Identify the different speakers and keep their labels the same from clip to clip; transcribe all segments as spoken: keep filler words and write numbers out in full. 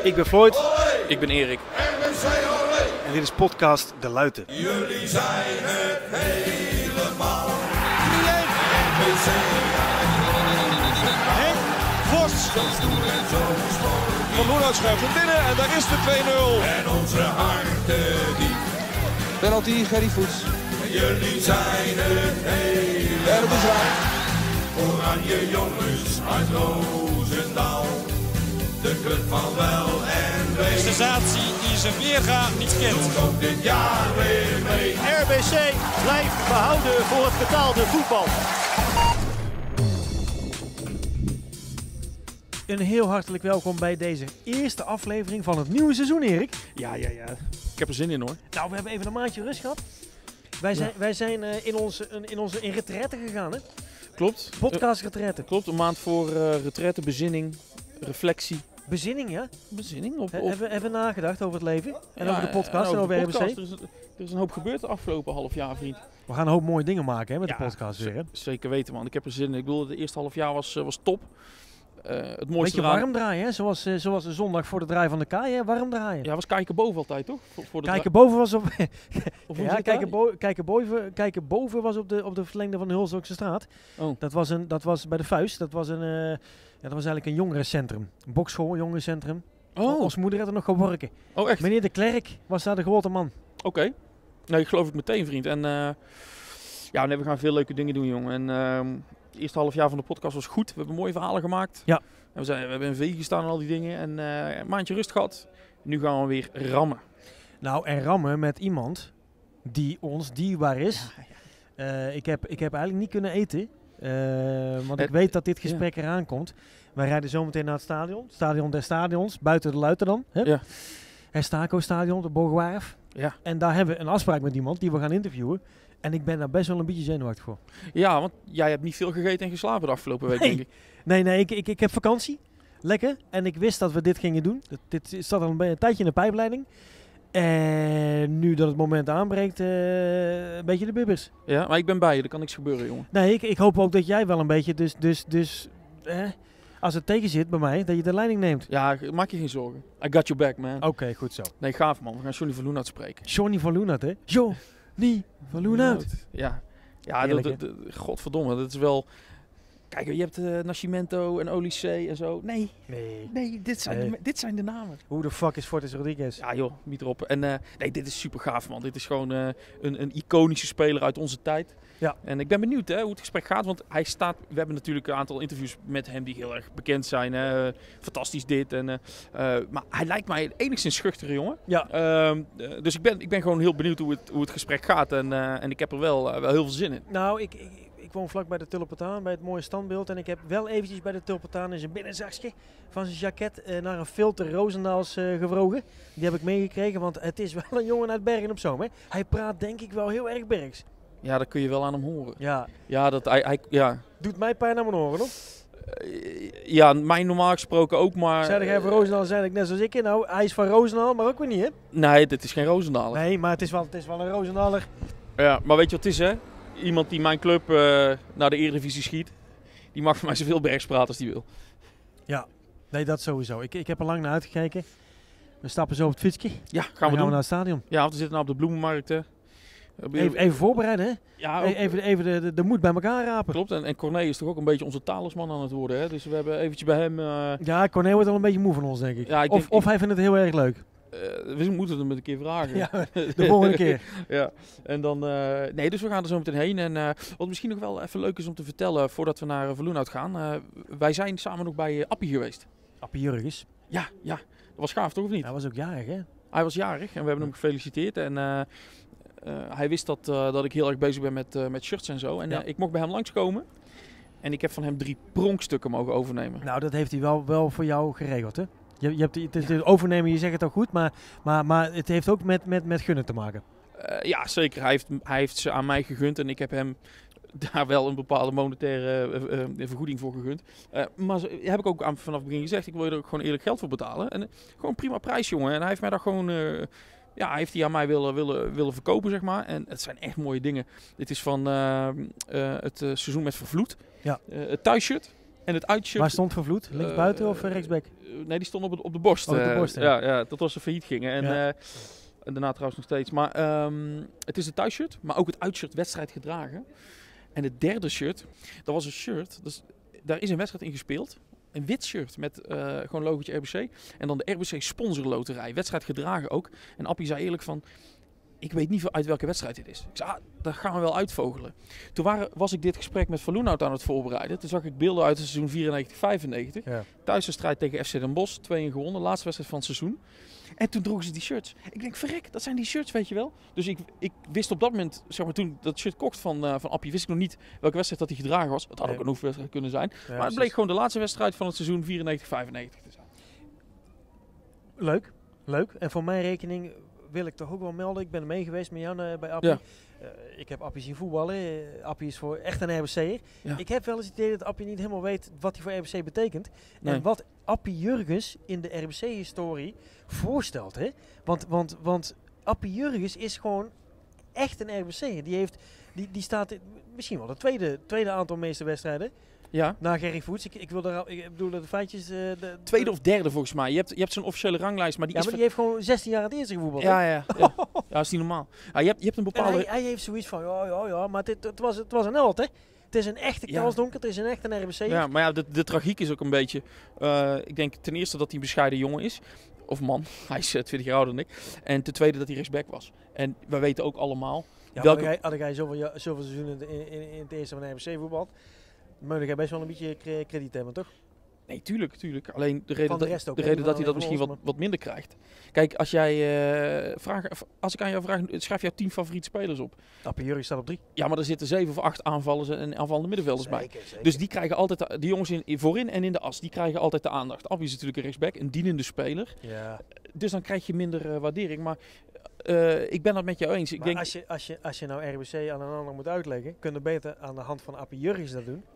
Speaker 1: Ik ben Floyd.
Speaker 2: Ik ben Erik.
Speaker 1: En dit is podcast De Luiten.
Speaker 3: Jullie zijn het helemaal.
Speaker 4: Henk Vos. Van Loenhout schuift hem binnen en daar is de twee nul.
Speaker 3: En onze harten diep.
Speaker 4: Penalty, Gerry Voets.
Speaker 3: Jullie zijn het helemaal.
Speaker 4: En het is raak.
Speaker 3: Oranje jongens uit Roosendaal. De club van wel en wee.
Speaker 5: De sensatie die zijn weerga niet kent.
Speaker 3: Doet ook dit jaar weer mee.
Speaker 6: R B C blijft behouden voor het betaalde voetbal. Een heel hartelijk welkom bij deze eerste aflevering van het nieuwe seizoen, Erik.
Speaker 2: Ja, ja, ja. Ik heb er zin in hoor.
Speaker 6: Nou, we hebben even een maandje rust gehad. Wij zijn, ja. wij zijn uh, in onze in, onze, in retraite gegaan, hè?
Speaker 2: Klopt.
Speaker 6: Podcast retraite.
Speaker 2: Uh, klopt, een maand voor uh, retraite, bezinning, reflectie.
Speaker 6: Bezinning, ja?
Speaker 2: Bezinning? Op,
Speaker 6: He,
Speaker 2: op...
Speaker 6: Hebben we nagedacht over het leven? En
Speaker 2: ja,
Speaker 6: over de podcast en, en over, over R B C?
Speaker 2: Er is, er is een hoop gebeurd de afgelopen half jaar, vriend.
Speaker 6: We gaan een hoop mooie dingen maken hè, met
Speaker 2: ja,
Speaker 6: de podcast weer. Hè?
Speaker 2: Zeker weten, man. Ik heb er zin in. Ik bedoel, het eerste half jaar was, uh, was top. Uh, het mooiste
Speaker 6: Beetje
Speaker 2: eraan...
Speaker 6: warm draaien, hè? Zoals, uh, zoals de zondag voor de draai van de kaai, hè? Warm draaien.
Speaker 2: Ja, was kijken boven altijd, toch? Voor, voor de
Speaker 6: kijken dra... boven was op...
Speaker 2: ja,
Speaker 6: kijken, bo kijken, boven, kijken boven was op de, op de verlengde van de Hulsdokse straat.
Speaker 2: Oh.
Speaker 6: Dat, was een, dat was bij de Vuist. Dat was, een, uh, ja, dat was eigenlijk een jongerencentrum. Een bokschool, een jongerencentrum.
Speaker 2: Oh.
Speaker 6: Onze moeder had er nog gaan werken.
Speaker 2: Oh, echt?
Speaker 6: Meneer de Klerk was daar de grote man.
Speaker 2: Oké. Okay. Nee, ik geloof ik meteen, vriend. En uh, ja, nee, we gaan veel leuke dingen doen, jongen. En uh, het eerste half jaar van de podcast was goed. We hebben mooie verhalen gemaakt.
Speaker 6: Ja.
Speaker 2: En we, zijn, we hebben in V gestaan en al die dingen. En uh, een maandje rust gehad. Nu gaan we weer rammen.
Speaker 6: Nou, en rammen met iemand die ons dierbaar is.
Speaker 2: Ja, ja.
Speaker 6: Uh, ik, heb, ik heb eigenlijk niet kunnen eten. Uh, want ik weet dat dit gesprek ja. eraan komt. Wij rijden zometeen naar het stadion. Stadion der Stadions. Buiten de Luiten dan. Hè?
Speaker 2: Ja.
Speaker 6: Herstaco Stadion, de Boogwaarf.
Speaker 2: Ja.
Speaker 6: En daar hebben we een afspraak met iemand die we gaan interviewen. En ik ben daar best wel een beetje zenuwachtig voor.
Speaker 2: Ja, want jij hebt niet veel gegeten en geslapen de afgelopen week,
Speaker 6: nee.
Speaker 2: denk ik.
Speaker 6: Nee, nee, ik, ik, ik heb vakantie. Lekker. En ik wist dat we dit gingen doen. Dit, dit zat al een, een tijdje in de pijpleiding. En nu dat het moment aanbreekt, uh, een beetje de bibbers.
Speaker 2: Ja, maar ik ben bij je. Er kan niks gebeuren, jongen.
Speaker 6: Nee, ik, ik hoop ook dat jij wel een beetje, dus, dus, dus eh, als het tegen zit bij mij, dat je de leiding neemt.
Speaker 2: Ja, maak je geen zorgen. I got your back, man.
Speaker 6: Oké, okay, goed zo.
Speaker 2: Nee, gaaf man. We gaan Johnny van Loenhout spreken.
Speaker 6: Johnny van Loenhout, hè? Johnny van Loenhout.
Speaker 2: Ja, ja de, de, de, godverdomme, dat is wel... Kijk, je hebt uh, Nascimento en Olysee en zo. Nee,
Speaker 6: nee,
Speaker 2: nee dit, zijn nee. De, dit zijn de namen.
Speaker 6: Hoe de fuck is Fortes Rodriguez?
Speaker 2: Ja joh, niet erop. En uh, nee, dit is super gaaf man. Dit is gewoon uh, een, een iconische speler uit onze tijd.
Speaker 6: Ja.
Speaker 2: En ik ben benieuwd hè, hoe het gesprek gaat, want hij staat... We hebben natuurlijk een aantal interviews met hem die heel erg bekend zijn. Hè. Fantastisch dit. En, uh, uh, maar hij lijkt mij enigszins schuchtere jongen.
Speaker 6: Ja.
Speaker 2: Uh, uh, dus ik ben, ik ben gewoon heel benieuwd hoe het, hoe het gesprek gaat. En, uh, en ik heb er wel, uh, wel heel veel zin in.
Speaker 6: Nou, ik... ik Ik woon vlak bij de Tulpentaan, bij het mooie standbeeld. En ik heb wel eventjes bij de Tulpentaan in zijn binnenzakje van zijn jacket uh, naar een filter Roosendaals uh, gevrogen. Die heb ik meegekregen, want het is wel een jongen uit Bergen op Zoom. Hè? Hij praat denk ik wel heel erg Bergs.
Speaker 2: Ja, dat kun je wel aan hem horen.
Speaker 6: Ja.
Speaker 2: Ja, dat hij... hij ja.
Speaker 6: Doet mij pijn aan mijn oren, hoor.
Speaker 2: Uh, ja, mij normaal gesproken ook, maar...
Speaker 6: Zei jij van Roosendaal, zei ik net zoals ik. Nou, hij is van Roosendaal, maar ook weer niet, hè?
Speaker 2: Nee, dit is geen Roosendaler.
Speaker 6: Nee, maar het is wel, het is wel een Roosendaler.
Speaker 2: Ja, maar weet je wat het is, hè? Iemand die mijn club uh, naar de Eredivisie schiet, die mag voor mij zoveel Bergs praten als die wil.
Speaker 6: Ja, nee, dat sowieso. Ik, ik heb er lang naar uitgekeken. We stappen zo op het fietsje.
Speaker 2: Ja, gaan we
Speaker 6: gaan
Speaker 2: doen.
Speaker 6: we naar het stadion.
Speaker 2: Ja, want we zitten nou op de bloemenmarkt. Uh,
Speaker 6: even, even voorbereiden, hè?
Speaker 2: Ja,
Speaker 6: ook, even, even de, de, de moed bij elkaar rapen.
Speaker 2: Klopt, en, en Corné is toch ook een beetje onze talisman aan het worden, hè? Dus we hebben eventjes bij hem... Uh...
Speaker 6: Ja, Corné wordt al een beetje moe van ons, denk ik.
Speaker 2: Ja, ik
Speaker 6: of,
Speaker 2: denk,
Speaker 6: of
Speaker 2: ik...
Speaker 6: hij vindt het heel erg leuk.
Speaker 2: Uh, we moeten hem een keer vragen.
Speaker 6: Ja, de volgende keer.
Speaker 2: Ja, en dan... Uh, nee, dus we gaan er zo meteen heen. En uh, wat misschien nog wel even leuk is om te vertellen, voordat we naar uh, Van Loenhout gaan. Uh, wij zijn samen nog bij uh, Appie geweest.
Speaker 6: Appie Jurgens?
Speaker 2: Ja, ja. Dat was gaaf, toch of niet?
Speaker 6: Hij was ook jarig, hè?
Speaker 2: Hij was jarig en we hebben hem gefeliciteerd. En uh, uh, hij wist dat, uh, dat ik heel erg bezig ben met, uh, met shirts en zo. En ja. uh, ik mocht bij hem langskomen. En ik heb van hem drie pronkstukken mogen overnemen.
Speaker 6: Nou, dat heeft hij wel, wel voor jou geregeld, hè? Je, je hebt het, het, het overnemen, je zegt het ook goed, maar, maar, maar het heeft ook met, met, met gunnen te maken.
Speaker 2: Uh, ja, zeker. Hij heeft, hij heeft ze aan mij gegund en ik heb hem daar wel een bepaalde monetaire uh, uh, vergoeding voor gegund. Uh, maar zo, heb ik ook aan, vanaf het begin gezegd, ik wil er ook gewoon eerlijk geld voor betalen. En uh, gewoon prima prijs, jongen. En hij heeft mij daar gewoon... Uh, ja, heeft hij aan mij willen, willen, willen verkopen, zeg maar. En het zijn echt mooie dingen. Dit is van uh, uh, het uh, seizoen met Vervloed.
Speaker 6: Ja.
Speaker 2: Uh, het thuisshirt. En het uitshirt...
Speaker 6: Waar stond Vervloed? Linksbuiten uh, of rechtsback?
Speaker 2: Uh, nee, die stond op, het, op de borst.
Speaker 6: Oh, op de borst, uh, ja.
Speaker 2: ja. ja, tot als ze failliet gingen. En, ja. uh, en daarna trouwens nog steeds. Maar um, het is het thuisshirt, maar ook het uitshirt wedstrijd gedragen. En het derde shirt, dat was een shirt, dus, daar is een wedstrijd in gespeeld. Een wit shirt met uh, gewoon logotje R B C. En dan de R B C sponsorloterij. Wedstrijd gedragen ook. En Appie zei eerlijk van... Ik weet niet uit welke wedstrijd dit is. Ik zei, ah, dat gaan we wel uitvogelen. Toen waren, was ik dit gesprek met Van Loenhout aan het voorbereiden. Toen zag ik beelden uit het seizoen vierennegentig vijfennegentig. Ja. Thuiswedstrijd tegen F C Den Bosch. twee een gewonnen. Laatste wedstrijd van het seizoen. En toen droegen ze die shirts. Ik denk, verrek, dat zijn die shirts, weet je wel. Dus ik, ik wist op dat moment, zeg maar toen dat shirt kocht van, uh, van Appie, wist ik nog niet welke wedstrijd dat hij gedragen was. Het had ook een oefenwedstrijd kunnen zijn. Ja, maar het precies. bleek gewoon de laatste wedstrijd van het seizoen vierennegentig vijfennegentig te zijn.
Speaker 6: Leuk, leuk. En voor mijn rekening wil ik toch ook wel melden. Ik ben er mee geweest met jou uh, bij Appie. Ja. Uh, ik heb Appie zien voetballen. Uh, Appie is voor echt een R B C'er. Ja. Ik heb wel eens het idee dat Appie niet helemaal weet wat hij voor R B C betekent. Nee. En wat Appie Jurgens in de R B C-historie voorstelt. Hè? Want, want, want Appie Jurgens is gewoon echt een R B C'er. Die, heeft, die, die staat in, misschien wel de tweede, tweede aantal meeste wedstrijden. Ja. Na Gerry Voets. Ik, ik wil daar, ik bedoel de feitjes. Uh, de,
Speaker 2: Tweede of derde volgens mij. Je hebt, je hebt zo'n officiële ranglijst, maar die
Speaker 6: ja,
Speaker 2: is
Speaker 6: maar die heeft gewoon zestien jaar het eerste gevoetbald.
Speaker 2: Ja, ja, ja. ja. ja, dat is niet normaal. Ja, je hebt, je hebt een bepaalde.
Speaker 6: Hij, hij heeft zoiets van, ja, ja, ja, maar het, het was, het was een held, hè? Het is een echte Kalsdonker, het is een echte R B C.
Speaker 2: Ja, maar ja, de, de tragiek is ook een beetje. Uh, ik denk ten eerste dat hij een bescheiden jongen is. Of man, hij is twintig jaar ouder dan ik. En ten tweede dat hij rechtsback was. En we weten ook allemaal.
Speaker 6: Ja, welke... had, jij, had jij zoveel, zoveel seizoenen in, in, in het eerste van de R B C voetbald, moet jij best wel een beetje krediet hebben, toch?
Speaker 2: Nee, tuurlijk, tuurlijk. Alleen de reden,
Speaker 6: de
Speaker 2: dat,
Speaker 6: ook,
Speaker 2: de reden dat hij dat misschien wat, wat minder krijgt. Kijk, als jij uh, vraag, als ik aan jou vraag, schrijf jouw tien favoriete spelers op.
Speaker 6: Appie Jurgens staat op drie.
Speaker 2: Ja, maar er zitten zeven of acht aanvallers en aanvallende middenvelders
Speaker 6: zeker,
Speaker 2: bij.
Speaker 6: Zeker.
Speaker 2: Dus die krijgen altijd, die jongens in, voorin en in de as, die krijgen altijd de aandacht. Appie is natuurlijk een rechtsback, een dienende speler.
Speaker 6: Ja.
Speaker 2: Dus dan krijg je minder uh, waardering. Maar uh, ik ben het met jou eens. Ik
Speaker 6: maar
Speaker 2: denk,
Speaker 6: als, je, als, je, als je nou R B C aan een ander moet uitleggen, kun je beter aan de hand van Appie Jurgens dat doen.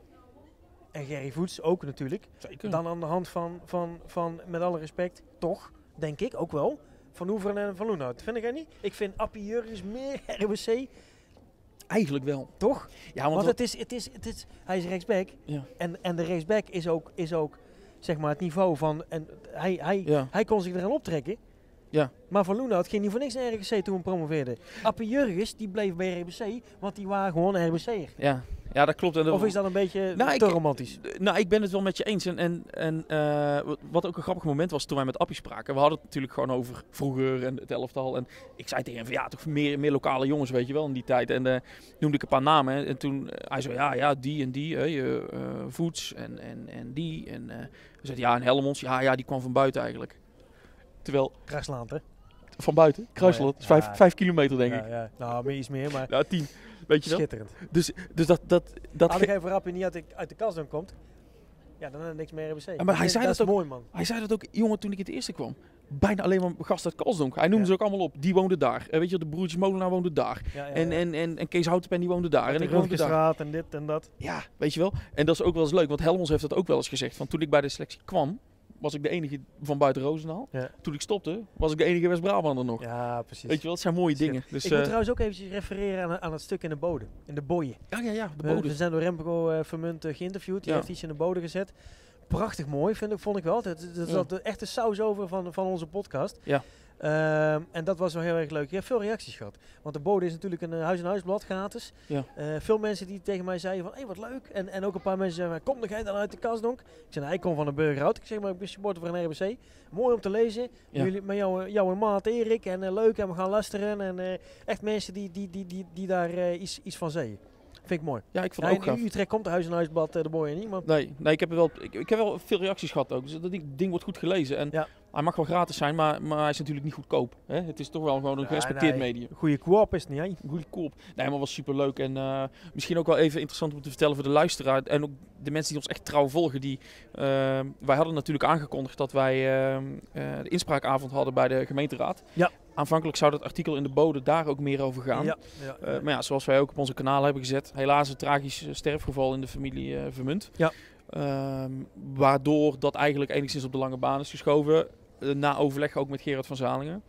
Speaker 6: En Gerry Voets ook natuurlijk.
Speaker 2: Zeker.
Speaker 6: Dan aan de hand van, van, van, met alle respect, toch, denk ik ook wel, Van Oeveren en Van Loenhout. Vind jij niet? Ik vind Appie Jurgens meer R B C.
Speaker 2: Eigenlijk wel.
Speaker 6: Toch?
Speaker 2: Ja, want,
Speaker 6: want het is, het is, het is, hij is rechtsback. Ja. En, en de rechtsback is ook, is ook zeg maar het niveau van... En hij, hij, ja. hij kon zich eraan optrekken.
Speaker 2: Ja.
Speaker 6: Maar Van Loenhout ging niet voor niks naar R B C toen hij promoveerde. Appie Jurgens, die bleef bij R B C, want die waren gewoon een R B C'er.
Speaker 2: Ja. Ja, dat klopt. En dat
Speaker 6: of is dat een beetje
Speaker 2: nou,
Speaker 6: te
Speaker 2: ik,
Speaker 6: romantisch?
Speaker 2: Nou, ik ben het wel met je eens. En, en, en uh, wat ook een grappig moment was toen wij met Appie spraken. We hadden het natuurlijk gewoon over vroeger en het elftal. En ik zei tegen hem van ja, toch meer, meer lokale jongens, weet je wel, in die tijd. En uh, noemde ik een paar namen. Hè. En toen uh, hij zei ja, ja, die en die. Uh, uh, Voets en, en, en die. En uh, we zeiden ja, en Helmonds. Ja, ja, die kwam van buiten eigenlijk. Terwijl...
Speaker 6: Kruisland, hè?
Speaker 2: Van buiten? Kruisland. Oh, ja. vijf,
Speaker 6: ja.
Speaker 2: vijf kilometer, denk
Speaker 6: ja,
Speaker 2: ik.
Speaker 6: Ja. Nou, meer iets meer, maar...
Speaker 2: Ja, tien. Weet je
Speaker 6: schitterend.
Speaker 2: Dat? Dus, dus dat... dat, dat
Speaker 6: Als jij voor Appie niet uit de, uit de kast dan komt, ja, dan heb je niks meer R B C.
Speaker 2: Ja, maar hij zei
Speaker 6: dat,
Speaker 2: dat
Speaker 6: is
Speaker 2: ook,
Speaker 6: mooi, man.
Speaker 2: Hij zei dat ook, jongen, toen ik het eerste kwam. Bijna alleen maar gasten uit Kalsdonk. Hij noemde ja. ze ook allemaal op. Die woonde daar. Uh, weet je, de broertjes Molenaar woonden daar. Ja, ja, en, ja. En, en, en Kees Houtenpen die woonde daar.
Speaker 6: Uit
Speaker 2: en
Speaker 6: de
Speaker 2: ik woonde daar.
Speaker 6: en dit en dat.
Speaker 2: Ja, weet je wel. En dat is ook wel eens leuk, want Helmonds heeft dat ook wel eens gezegd. Van toen ik bij de selectie kwam, was ik de enige van buiten Roosendaal. Ja. Toen ik stopte, was ik de enige West-Brabander nog.
Speaker 6: Ja, precies.
Speaker 2: Weet je wel, dat zijn mooie dingen. Dus,
Speaker 6: ik
Speaker 2: uh,
Speaker 6: moet trouwens ook eventjes refereren aan, aan het stuk in de Bode. In de Boeien.
Speaker 2: Ja, ja, ja. De
Speaker 6: we, we zijn door Remco uh, Vermunt uh, geïnterviewd. Die ja. heeft iets in de Bode gezet. Prachtig mooi, vind ik, vond ik wel. Dat is ja. de echte saus over van, van onze podcast.
Speaker 2: Ja.
Speaker 6: Uh, en dat was wel heel erg leuk. Je hebt veel reacties gehad. Want de Bode is natuurlijk een uh, huis-en-huisblad, gratis.
Speaker 2: Ja.
Speaker 6: Uh, veel mensen die tegen mij zeiden van, hé, hey, wat leuk. En, en ook een paar mensen zeiden, kom jij dan uit de Kalsdonk? Ik zei, nou, ik kom van de Burgerhout. Ik zeg, maar ik ben supporter van een R B C. Mooi om te lezen. Ja. Jullie, met jou, jou en maat Erik. En uh, leuk, en we gaan luisteren. En uh, echt mensen die, die, die, die, die daar uh, iets, iets van zeiden. Vind ik mooi.
Speaker 2: Ja, ik vond het
Speaker 6: ja,
Speaker 2: ook
Speaker 6: in Utrecht komt de huis-en-huisblad uh, de Boeien niet. Maar...
Speaker 2: Nee, nee ik, heb wel, ik, ik heb wel veel reacties gehad ook. Dus dat ding, ding wordt goed gelezen. En ja. hij mag wel gratis zijn, maar, maar hij is natuurlijk niet goedkoop. Hè? Het is toch wel gewoon een ja, gerespecteerd nee. medium.
Speaker 6: Goeie koop is het niet, hè?
Speaker 2: Goeie koop. Nee, maar was super leuk. En uh, misschien ook wel even interessant om te vertellen voor de luisteraar. En ook de mensen die ons echt trouw volgen. Die, uh, wij hadden natuurlijk aangekondigd dat wij uh, uh, de inspraakavond hadden bij de gemeenteraad.
Speaker 6: Ja.
Speaker 2: Aanvankelijk zou dat artikel in de Bode daar ook meer over gaan.
Speaker 6: Ja, ja, ja.
Speaker 2: Uh, maar ja, zoals wij ook op onze kanaal hebben gezet. Helaas een tragisch sterfgeval in de familie uh, Vermunt.
Speaker 6: Ja.
Speaker 2: Um, waardoor dat eigenlijk enigszins op de lange baan is geschoven. Uh, na overleg ook met Gerard van Zalingen.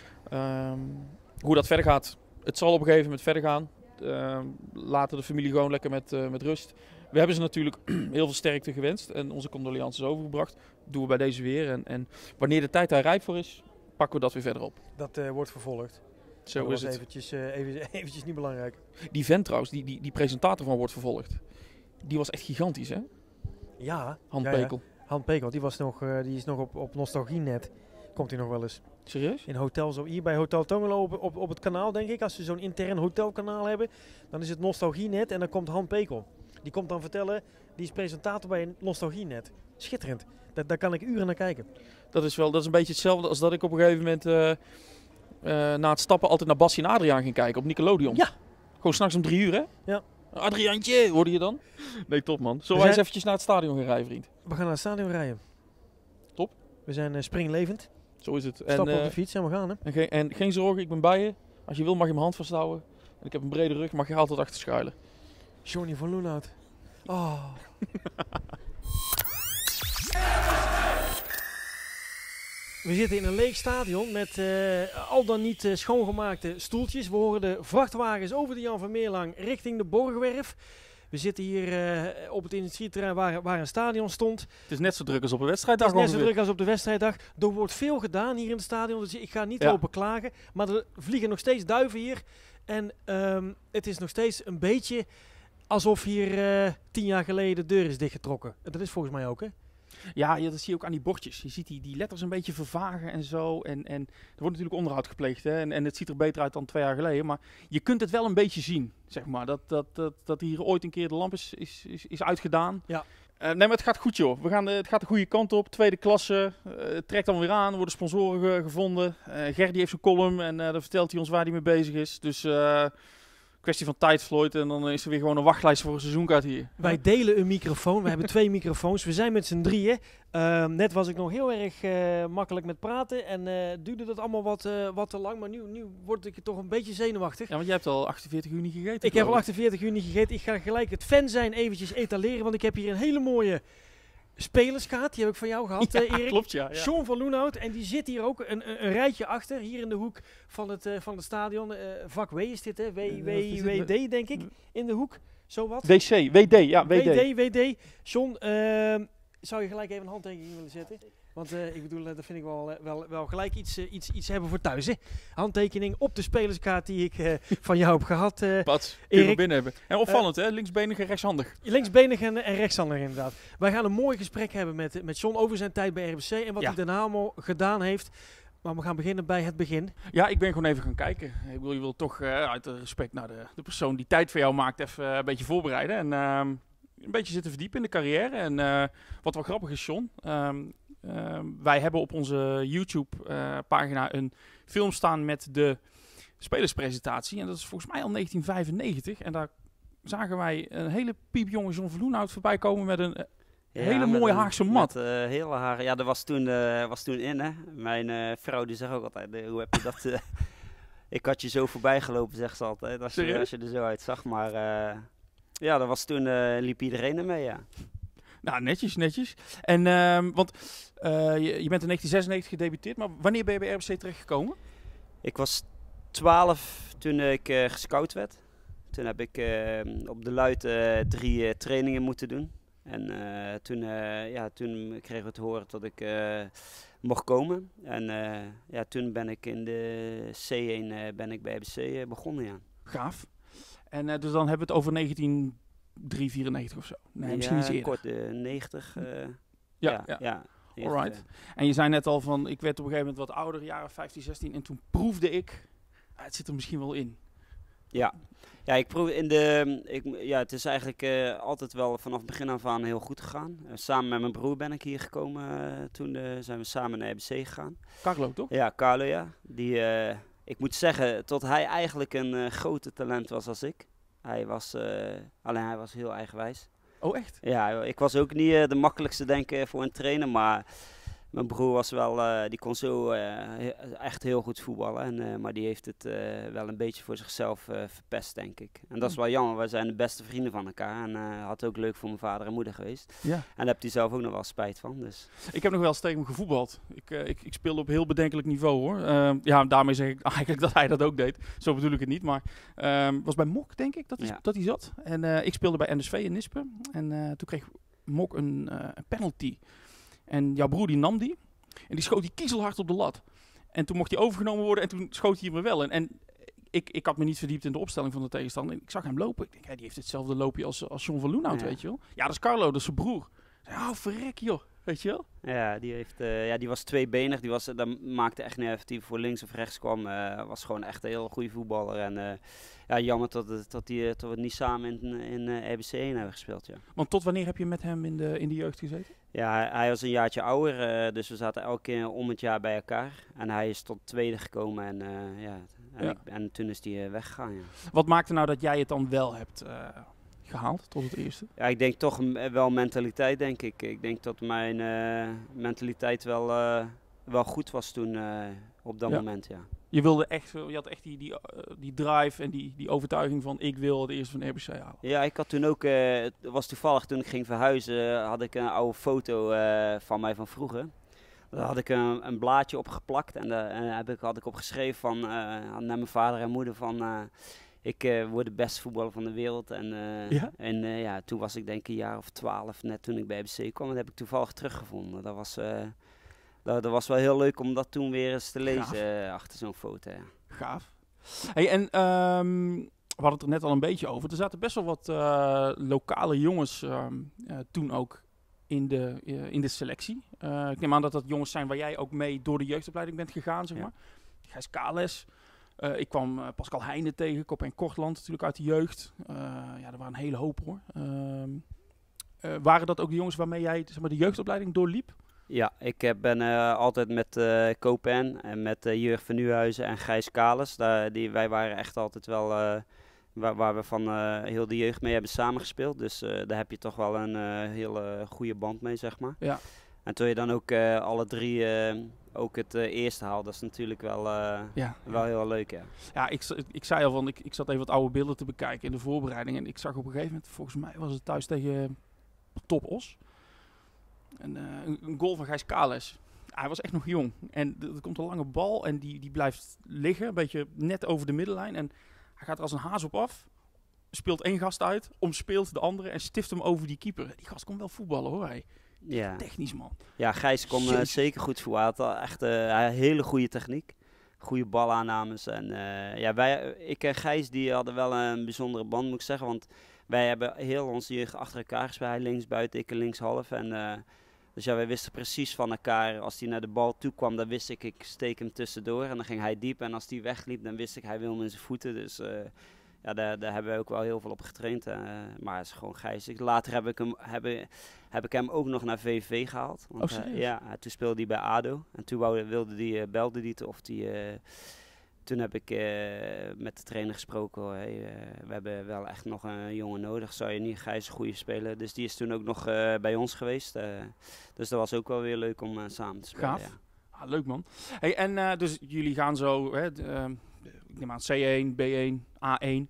Speaker 2: Um, hoe dat verder gaat, het zal op een gegeven moment verder gaan. Uh, laten de familie gewoon lekker met, uh, met rust. we hebben ze natuurlijk heel veel sterkte gewenst en onze condolences overgebracht. Dat doen we bij deze weer. En, en wanneer de tijd daar rijp voor is, pakken we dat weer verder op.
Speaker 6: Dat uh, wordt vervolgd.
Speaker 2: Zo
Speaker 6: dat
Speaker 2: is
Speaker 6: was
Speaker 2: het.
Speaker 6: Eventjes, uh, even, eventjes niet belangrijk.
Speaker 2: Die vent trouwens, die, die, die presentator van Wordt Vervolgd, die was echt gigantisch, hè?
Speaker 6: Ja.
Speaker 2: Han
Speaker 6: ja,
Speaker 2: Pekel.
Speaker 6: Ja. Han Pekel, die, was nog, uh, die is nog op, op Nostalgie net. Komt hij nog wel eens.
Speaker 2: Serieus?
Speaker 6: In hotel, zo hier bij Hotel Tongelo op, op, op het kanaal, denk ik. Als ze zo'n intern hotelkanaal hebben, dan is het Nostalgie net en dan komt Han Pekel. Die komt dan vertellen, die is presentator bij Nostalgie net. Schitterend. Da daar kan ik uren naar kijken.
Speaker 2: Dat is wel, dat is een beetje hetzelfde als dat ik op een gegeven moment uh, uh, na het stappen altijd naar Bassie en Adriaan ging kijken op Nickelodeon.
Speaker 6: Ja.
Speaker 2: Gewoon s'nachts om drie uur, hè?
Speaker 6: Ja.
Speaker 2: Adriaantje, hoorde je dan? Nee, top man. Zullen wij
Speaker 6: zijn...
Speaker 2: eens eventjes naar het stadion gaan rijden, vriend?
Speaker 6: We gaan naar het stadion rijden.
Speaker 2: Top.
Speaker 6: We zijn uh, springlevend.
Speaker 2: Zo is het.
Speaker 6: Stappen
Speaker 2: en, uh,
Speaker 6: op de fiets en we gaan, hè?
Speaker 2: En, ge en geen zorgen, ik ben bij je. Als je wil mag je mijn hand vasthouden. En ik heb een brede rug, mag je altijd achter schuilen.
Speaker 6: Johnny van Loenhout. Oh. We zitten in een leeg stadion met uh, al dan niet uh, schoongemaakte stoeltjes. We horen de vrachtwagens over de Jan van Meerlang richting de Borgwerf. We zitten hier uh, op het industrieterrein waar, waar een stadion stond.
Speaker 2: Het is net zo druk als op een wedstrijddag.
Speaker 6: Het is net zo druk als op de wedstrijddag. Er wordt veel gedaan hier in het stadion, dus ik ga niet ja. lopen klagen. Maar er vliegen nog steeds duiven hier. En um, het is nog steeds een beetje alsof hier uh, tien jaar geleden de deur is dichtgetrokken. Dat is volgens mij ook, hè?
Speaker 2: Ja, ja, dat zie je ook aan die bordjes. Je ziet die, die letters een beetje vervagen en zo. En, en er wordt natuurlijk onderhoud gepleegd. Hè? En, en het ziet er beter uit dan twee jaar geleden. Maar je kunt het wel een beetje zien, zeg maar. Dat, dat, dat, dat hier ooit een keer de lamp is, is, is, is uitgedaan.
Speaker 6: Ja.
Speaker 2: Uh, nee, maar het gaat goed, joh. We gaan de, het gaat de goede kant op. Tweede klasse. Uh, het trekt dan weer aan. Er worden sponsoren ge gevonden. Uh, Gerdy heeft zijn column en uh, dan vertelt hij ons waar hij mee bezig is. Dus... Uh, kwestie van tijd, Floyd, en dan is er weer gewoon een wachtlijst voor een seizoenkaart hier.
Speaker 6: Wij delen een microfoon, we hebben twee microfoons, we zijn met z'n drieën. Uh, net was ik nog heel erg uh, makkelijk met praten en uh, duurde dat allemaal wat, uh, wat te lang, maar nu, nu word ik toch een beetje zenuwachtig.
Speaker 2: Ja, want jij hebt al achtenveertig uur niet gegeten.
Speaker 6: Ik heb al achtenveertig uur niet gegeten, ik ga gelijk het fan zijn eventjes etaleren, want ik heb hier een hele mooie spelerskaart, die heb ik van jou gehad,
Speaker 2: ja,
Speaker 6: uh, Erik.
Speaker 2: Klopt, ja. ja.
Speaker 6: John van Loenhout, en die zit hier ook een, een, een rijtje achter, hier in de hoek van het, uh, van het stadion. Uh, vak W is dit, hè? W, W, W D, denk ik, in de hoek. Zo wat?
Speaker 2: W C, W D, ja, W D.
Speaker 6: W D, W D. John, uh, zou je gelijk even een handtekening willen zetten? Want uh, ik bedoel, uh, dat vind ik wel, uh, wel, wel gelijk iets, uh, iets, iets hebben voor thuis, hè? Handtekening op de spelerskaart die ik uh, van jou heb gehad, uh,
Speaker 2: Pat, kun je binnen hebben. En opvallend, uh, hè? Linksbenig en rechtshandig.
Speaker 6: Linksbenig en, en rechtshandig, inderdaad. Wij gaan een mooi gesprek hebben met, met John over zijn tijd bij R B C en wat ja. hij daarna allemaal gedaan heeft. Maar we gaan beginnen bij het begin.
Speaker 2: Ja, ik ben gewoon even gaan kijken. Ik wil je wil toch uh, uit respect naar de, de persoon die tijd voor jou maakt even uh, een beetje voorbereiden. En uh, een beetje zitten verdiepen in de carrière. En uh, wat wel grappig is, John. Um, uh, wij hebben op onze YouTube uh, pagina een film staan met de spelerspresentatie. En dat is volgens mij al negentien vijfennegentig. En daar zagen wij een hele piepjonge John van Loenhout voorbij komen met een... Ja, hele mooie een, Haagse mat.
Speaker 7: Met, uh, hele haar, ja, dat was toen, uh, was toen in, hè. Mijn uh, vrouw die zegt ook altijd, uh, hoe heb je dat... Uh, ik had je zo voorbij gelopen, zegt ze altijd, als je, als je er zo uitzag. Maar uh, ja, dat was toen, uh, liep iedereen ermee, ja.
Speaker 2: Nou, netjes, netjes. En, uh, want uh, je, je bent in negentien zesennegentig gedebuteerd, maar wanneer ben je bij R B C terechtgekomen?
Speaker 7: Ik was twaalf toen ik uh, gescout werd. Toen heb ik uh, op de Luit uh, drie uh, trainingen moeten doen. En uh, toen, uh, ja, toen kregen we te horen dat ik uh, mocht komen. En uh, ja, toen ben ik in de C één uh, ben ik bij R B C uh, begonnen, ja.
Speaker 2: Gaaf. En uh, dus dan hebben we het over negentien vierennegentig of zo? Nee, misschien
Speaker 7: ja,
Speaker 2: iets eerder.
Speaker 7: kort, uh, negentig. Uh,
Speaker 2: ja,
Speaker 7: ja. ja.
Speaker 2: ja Alright. Uh, en je zei net al van, ik werd op een gegeven moment wat ouder, jaren vijftien, zestien. En toen proefde ik, uh, het zit er misschien wel in.
Speaker 7: Ja. Ja, ik proef in de, ik, ja, het is eigenlijk uh, altijd wel vanaf begin af aan heel goed gegaan. Uh, samen met mijn broer ben ik hier gekomen. Uh, toen uh, zijn we samen naar R B C gegaan.
Speaker 2: Carlo, toch?
Speaker 7: Ja, Carlo, ja. Die, uh, ik moet zeggen, tot hij eigenlijk een uh, grote talent was als ik. Hij was, uh, alleen hij was heel eigenwijs.
Speaker 2: Oh, echt?
Speaker 7: Ja, ik was ook niet uh, de makkelijkste denk ik voor een trainer, maar Mijn broer was wel, uh, die kon zo uh, he- echt heel goed voetballen. En, uh, maar die heeft het uh, wel een beetje voor zichzelf uh, verpest, denk ik. En dat is wel jammer. Wij zijn de beste vrienden van elkaar. En uh, had ook leuk voor mijn vader en moeder geweest.
Speaker 2: Ja.
Speaker 7: En daar heeft hij zelf ook nog wel spijt van. Dus.
Speaker 2: Ik heb nog wel eens tegen hem gevoetbald. Ik, uh, ik, ik speelde op heel bedenkelijk niveau hoor. Uh, ja, daarmee zeg ik eigenlijk dat hij dat ook deed. Zo bedoel ik het niet. Maar het uh, was bij Mok, denk ik, dat hij,
Speaker 7: Ja.
Speaker 2: dat hij zat. En uh, ik speelde bij N S V in Nispen. En uh, toen kreeg Mok een, uh, een penalty. En jouw broer die nam die. En die schoot die kiezelhard op de lat. En toen mocht hij overgenomen worden en toen schoot hij me wel. En, en ik, ik had me niet verdiept in de opstelling van de tegenstander. En ik zag hem lopen. Ik denk, hey, die heeft hetzelfde loopje als, als John van Loenhout,
Speaker 7: Ja.
Speaker 2: weet je wel. Ja, dat is Carlo, dat is zijn broer. Oh, verrek joh, weet je wel.
Speaker 7: Ja, die, heeft, uh, ja, die was tweebenig. Die was, dat maakte echt niet uit of hij voor links of rechts kwam. Uh, was gewoon echt een heel goede voetballer. En uh, ja, jammer dat, het, dat, die, dat we niet samen in, in uh, R B C één hebben gespeeld. Ja.
Speaker 2: Want tot wanneer heb je met hem in de, in de jeugd gezeten?
Speaker 7: Ja, hij, hij was een jaartje ouder. Uh, dus we zaten elke keer om het jaar bij elkaar. En hij is tot tweede gekomen. En, uh, ja, en,
Speaker 2: Ja.
Speaker 7: ik, en toen is hij uh, weggegaan. Ja.
Speaker 2: Wat maakte nou dat jij het dan wel hebt uh, gehaald tot het eerste?
Speaker 7: Ja, ik denk toch m- wel mentaliteit, denk ik. Ik denk dat mijn uh, mentaliteit wel, uh, wel goed was toen uh, op dat
Speaker 2: Ja.
Speaker 7: moment, ja.
Speaker 2: Je wilde echt, je had echt die, die, uh, die drive en die, die overtuiging van ik wil het eerste van R B C halen.
Speaker 7: Ja, ik had toen ook, uh, het was toevallig toen ik ging verhuizen, had ik een oude foto uh, van mij van vroeger. Daar had ik een, een blaadje op geplakt en daar uh, heb ik, had ik opgeschreven van, uh, naar mijn vader en moeder van... Uh, Ik uh, word de beste voetballer van de wereld. En, uh,
Speaker 2: Ja?
Speaker 7: en uh, ja, toen was ik denk ik een jaar of twaalf, net toen ik bij R B C kwam. En dat heb ik toevallig teruggevonden. Dat was, uh, dat, dat was wel heel leuk om dat toen weer eens te lezen uh, achter zo'n foto. Ja.
Speaker 2: Gaaf. Hey, en um, we hadden het er net al een beetje over. Er zaten best wel wat uh, lokale jongens um, uh, toen ook in de, uh, in de selectie. Uh, ik neem aan dat dat jongens zijn waar jij ook mee door de jeugdopleiding bent gegaan, zeg
Speaker 7: Ja.
Speaker 2: maar. Gijs Kales. Uh, ik kwam uh, Pascal Heijnen tegen, Kop en Kortland natuurlijk uit de jeugd. Uh, ja, er waren een hele hoop hoor. Um, uh, waren dat ook de jongens waarmee jij zeg maar, de jeugdopleiding doorliep?
Speaker 7: Ja, ik heb, ben uh, altijd met uh, Kopen en met uh, Jurg van Nieuwhuizen en Gijs Kales. Daar, die, wij waren echt altijd wel uh, waar, waar we van uh, heel de jeugd mee hebben samengespeeld. Dus uh, daar heb je toch wel een uh, hele goede band mee, zeg maar.
Speaker 2: Ja.
Speaker 7: En toen je dan ook uh, alle drie uh, ook het uh, eerste haalt, dat is natuurlijk wel, uh,
Speaker 2: Ja.
Speaker 7: wel heel leuk, ja.
Speaker 2: Ja, ik, ik zei al van, ik, ik zat even wat oude beelden te bekijken in de voorbereiding. En ik zag op een gegeven moment, volgens mij was het thuis tegen Top Os. En, uh, een, een goal van Gijs Kales. Hij was echt nog jong. En er er komt een lange bal en die, die blijft liggen, een beetje net over de middenlijn. En hij gaat er als een haas op af, speelt één gast uit, omspeelt de andere en stift hem over die keeper. Die gast kon wel voetballen hoor, hij.
Speaker 7: Ja,
Speaker 2: Technisch man.
Speaker 7: ja Gijs kon uh,
Speaker 2: Jezus.
Speaker 7: zeker goed voetballen. Hij had echt uh, een hele goede techniek. Goede balaannames. En uh, ja, wij, ik en Gijs die hadden wel een bijzondere band, moet ik zeggen. Want wij hebben heel onze jeugd achter elkaar gespeeld. Hij links buiten, ik links half. En, uh, dus ja, wij wisten precies van elkaar. Als hij naar de bal toe kwam, dan wist ik, ik steek hem tussendoor. En dan ging hij diep. En als hij wegliep, dan wist ik, hij wil hem in zijn voeten. Dus uh, ja, daar, daar hebben we ook wel heel veel op getraind. Uh, maar het is gewoon Gijs. Ik, later heb ik, hem, heb, heb ik hem ook nog naar V V V gehaald. Want,
Speaker 2: Oh,
Speaker 7: uh,
Speaker 2: serieus?
Speaker 7: ja, toen speelde hij bij A D O. En toen wou, wilde die, uh, belde hij te of die... Uh, toen heb ik uh, met de trainer gesproken. Hoor, hey, uh, we hebben wel echt nog een jongen nodig. Zou je niet Gijs een goede speler? Dus die is toen ook nog uh, bij ons geweest. Uh, dus dat was ook wel weer leuk om uh, samen te spelen.
Speaker 2: Gaaf.
Speaker 7: Ja.
Speaker 2: Ah, leuk man. Hey, en uh, dus jullie gaan zo, hè, d- uh, ik neem aan C één, B één, A één.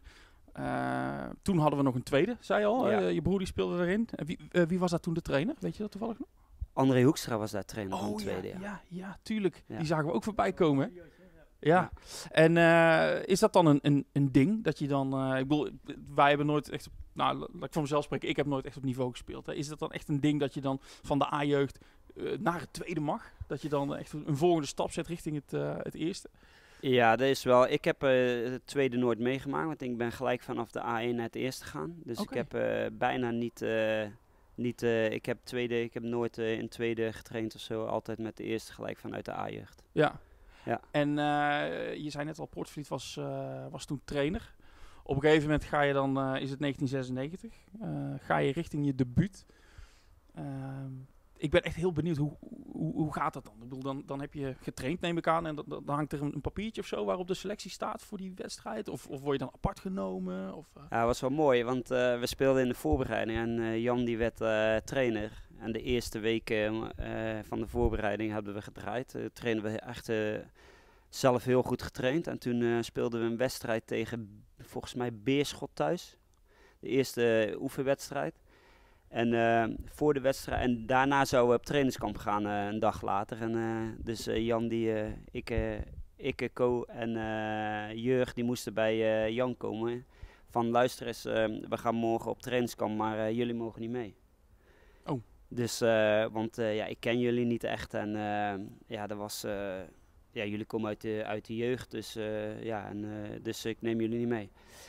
Speaker 2: Uh, toen hadden we nog een tweede, zei je al.
Speaker 7: Ja.
Speaker 2: Uh, je broer die speelde erin. Uh, wie, uh, wie was daar toen de trainer? Weet je dat toevallig nog?
Speaker 7: André Hoekstra was daar trainer van de
Speaker 2: ja,
Speaker 7: tweede. Ja.
Speaker 2: ja, ja, tuurlijk.
Speaker 7: Ja.
Speaker 2: Die zagen we ook voorbij komen. Hè? Ja. En uh, is dat dan een, een, een ding dat je dan... Uh, ik bedoel, wij hebben nooit echt... Nou, laat ik van mezelf spreken. Ik heb nooit echt op niveau gespeeld. Hè. Is dat dan echt een ding dat je dan van de A-jeugd uh, naar het tweede mag? Dat je dan echt een volgende stap zet richting het, uh, het eerste?
Speaker 7: Ja, dat is wel. Ik heb uh, het tweede nooit meegemaakt, want ik ben gelijk vanaf de A één naar het eerste gegaan. Dus
Speaker 2: Oké.
Speaker 7: ik heb uh, bijna niet, uh, niet uh, ik heb tweede, ik heb nooit uh, in tweede getraind of zo, altijd met de eerste gelijk vanuit de A-jeugd.
Speaker 2: Ja.
Speaker 7: Ja.
Speaker 2: En uh, je zei net al, Poortvliet was, uh, was toen trainer. Op een gegeven moment ga je dan, uh, is het negentien zesennegentig, uh, ga je richting je debuut. Uh, ik ben echt heel benieuwd, hoe, hoe, hoe gaat dat dan? Ik bedoel, dan, dan heb je getraind, neem ik aan, en dan, dan hangt er een, een papiertje of zo waarop de selectie staat voor die wedstrijd? Of, of word je dan apart genomen? Of, uh?
Speaker 7: Ja, dat was wel mooi, want uh, we speelden in de voorbereiding en uh, Jan die werd uh, trainer. en de eerste weken uh, van de voorbereiding hebben we gedraaid. Uh, trainen we echt uh, zelf heel goed getraind. En toen uh, speelden we een wedstrijd tegen, volgens mij, Beerschot thuis. De eerste uh, oefenwedstrijd. En uh, voor de wedstrijd, en daarna zouden we op trainingskamp gaan uh, een dag later. En uh, dus uh, Jan, die, uh, ik, uh, ik, Co en uh, Jurg, die moesten bij uh, Jan komen. Van luister eens, uh, we gaan morgen op trainingskamp, maar uh, jullie mogen niet mee.
Speaker 2: Oh.
Speaker 7: Dus, uh, want uh, ja, ik ken jullie niet echt en uh, ja, dat was, uh, ja, jullie komen uit de, uit de jeugd, dus uh, ja, en, uh, dus ik neem jullie niet mee.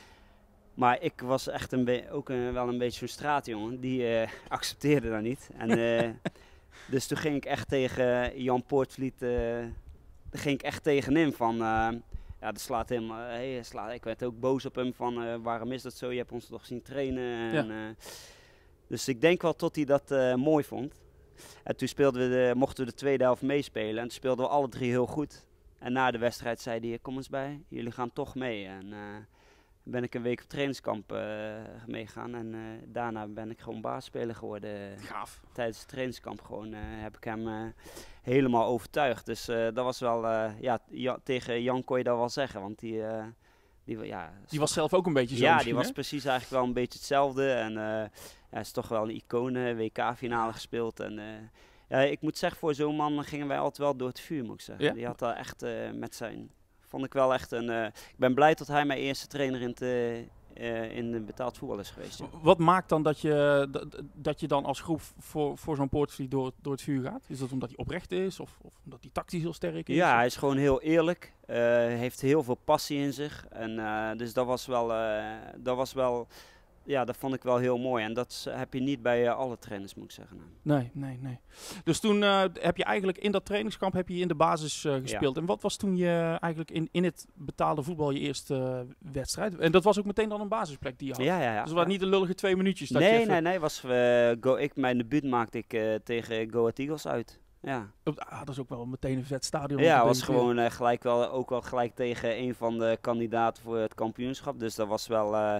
Speaker 7: Maar ik was echt een be- ook een, wel een beetje zo'n straatjongen, die uh, accepteerde dat niet. En, uh, dus toen ging ik echt tegen Jan Poortvliet, uh, daar ging ik echt tegenin van, uh, ja, dat slaat helemaal, hey, slaat, ik werd ook boos op hem van, uh, waarom is dat zo, je hebt ons toch zien trainen. En,
Speaker 2: Ja.
Speaker 7: uh, dus ik denk wel tot hij dat uh, mooi vond. En toen speelden we de, mochten we de tweede helft meespelen en toen speelden we alle drie heel goed. En na de wedstrijd zei hij, kom eens bij, jullie gaan toch mee. En, uh, ben ik een week op trainingskamp uh, meegegaan en uh, daarna ben ik gewoon baasspeler geworden.
Speaker 2: Gaaf.
Speaker 7: Tijdens het trainingskamp gewoon uh, heb ik hem uh, helemaal overtuigd. Dus uh, dat was wel, uh, ja, ja, tegen Jan kon je dat wel zeggen, want die... Uh, die, ja,
Speaker 2: Die was zelf ook een beetje zo
Speaker 7: Ja,
Speaker 2: misschien,
Speaker 7: die was
Speaker 2: hè?
Speaker 7: precies eigenlijk wel een beetje hetzelfde en uh, ja, is toch wel een icoon, W K-finale gespeeld. En, uh, ja, ik moet zeggen, voor zo'n man gingen wij altijd wel door het vuur, moet ik zeggen.
Speaker 2: Ja?
Speaker 7: Die had daar echt uh, met zijn... Vond ik wel echt een... Uh, ik ben blij dat hij mijn eerste trainer in, te, uh, in de betaald voetbal is geweest. Ja.
Speaker 2: Wat maakt dan dat je, dat, dat je dan als groep voor, voor zo'n Poortvliet door, door het vuur gaat? Is dat omdat hij oprecht is of, of omdat hij tactisch heel sterk is?
Speaker 7: Ja, hij is gewoon heel eerlijk. Uh, heeft heel veel passie in zich. En, uh, dus dat was wel... Uh, dat was wel ja, dat vond ik wel heel mooi. En dat heb je niet bij uh, alle trainers, moet ik zeggen.
Speaker 2: Nee, nee, nee. Dus toen uh, heb je eigenlijk in dat trainingskamp heb je in de basis uh, gespeeld. Ja. En wat was toen je eigenlijk in, in het betaalde voetbal je eerste uh, wedstrijd? En dat was ook meteen dan een basisplek die je had?
Speaker 7: Ja, ja, ja.
Speaker 2: Dus het waren niet de lullige twee minuutjes? Dat
Speaker 7: nee,
Speaker 2: je even...
Speaker 7: nee, nee. Was, uh, go, ik, mijn debuut maakte ik uh, tegen Go Ahead Eagles uit. Ja.
Speaker 2: Ah, dat is ook wel meteen een vet stadion.
Speaker 7: Ja, was gewoon uh, gelijk wel, ook wel gelijk tegen een van de kandidaten voor het kampioenschap. Dus dat was wel... Uh,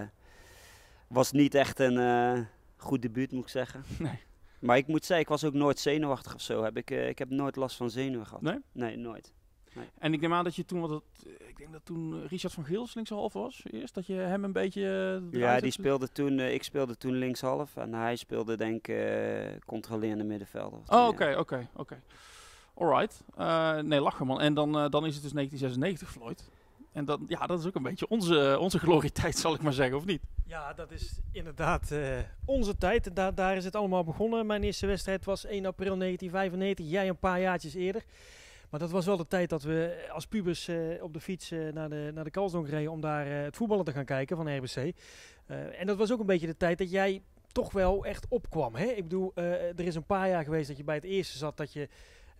Speaker 7: was niet echt een uh, goed debuut, moet ik zeggen.
Speaker 2: Nee.
Speaker 7: Maar ik moet zeggen, ik was ook nooit zenuwachtig of zo. Heb ik, uh, ik heb nooit last van zenuwen gehad.
Speaker 2: Nee?
Speaker 7: Nee, nooit. Nee.
Speaker 2: En ik neem aan dat je toen, wat het, ik denk dat toen Richard van Geels linkshalf was eerst, dat je hem een beetje... Uh,
Speaker 7: ja, die speelde toen, uh, ik speelde toen linkshalf en hij speelde denk ik uh, controlerende middenvelder.
Speaker 2: Oh, oké, oké, oké. Alright. Uh, nee, lachen man. En dan, uh, dan is het dus negentien zesennegentig, Floyd. En dan, ja, dat is ook een beetje onze, onze glorietijd, zal ik maar zeggen, of niet?
Speaker 6: Ja, dat is inderdaad uh, onze tijd. Da- daar is het allemaal begonnen. Mijn eerste wedstrijd was één april negentien vijfennegentig. Jij een paar jaartjes eerder. Maar dat was wel de tijd dat we als pubers uh, op de fiets uh, naar de, naar de Kalsdonk reden om daar uh, het voetballen te gaan kijken van R B C. Uh, en dat was ook een beetje de tijd dat jij toch wel echt opkwam. Hè? Ik bedoel, uh, er is een paar jaar geweest dat je bij het eerste zat dat je...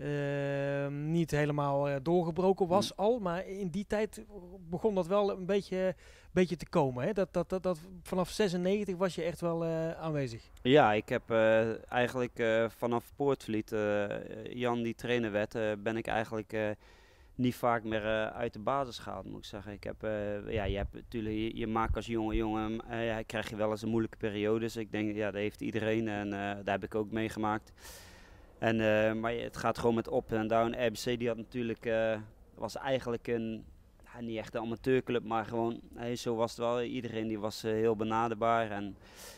Speaker 6: Uh, niet helemaal uh, doorgebroken was mm. al, maar in die tijd begon dat wel een beetje, beetje te komen. Hè? Dat, dat, dat, dat, vanaf zesennegentig was je echt wel uh, aanwezig.
Speaker 7: Ja, ik heb uh, eigenlijk uh, vanaf Poortvliet, uh, Jan die trainer werd, uh, ben ik eigenlijk uh, niet vaak meer uh, uit de basis gehaald, moet ik zeggen. Ik heb, uh, ja, je, hebt, natuurlijk, je, je maakt als jonge jongen, uh, ja, krijg je wel eens een moeilijke periodes. Ik denk, ja, dat heeft iedereen en uh, daar heb ik ook meegemaakt. En, uh, maar het gaat gewoon met op en down. R B C die had natuurlijk, uh, was eigenlijk een, ja, niet echt een amateurclub, maar gewoon, hey, zo was het wel. Iedereen die was uh, heel benaderbaar en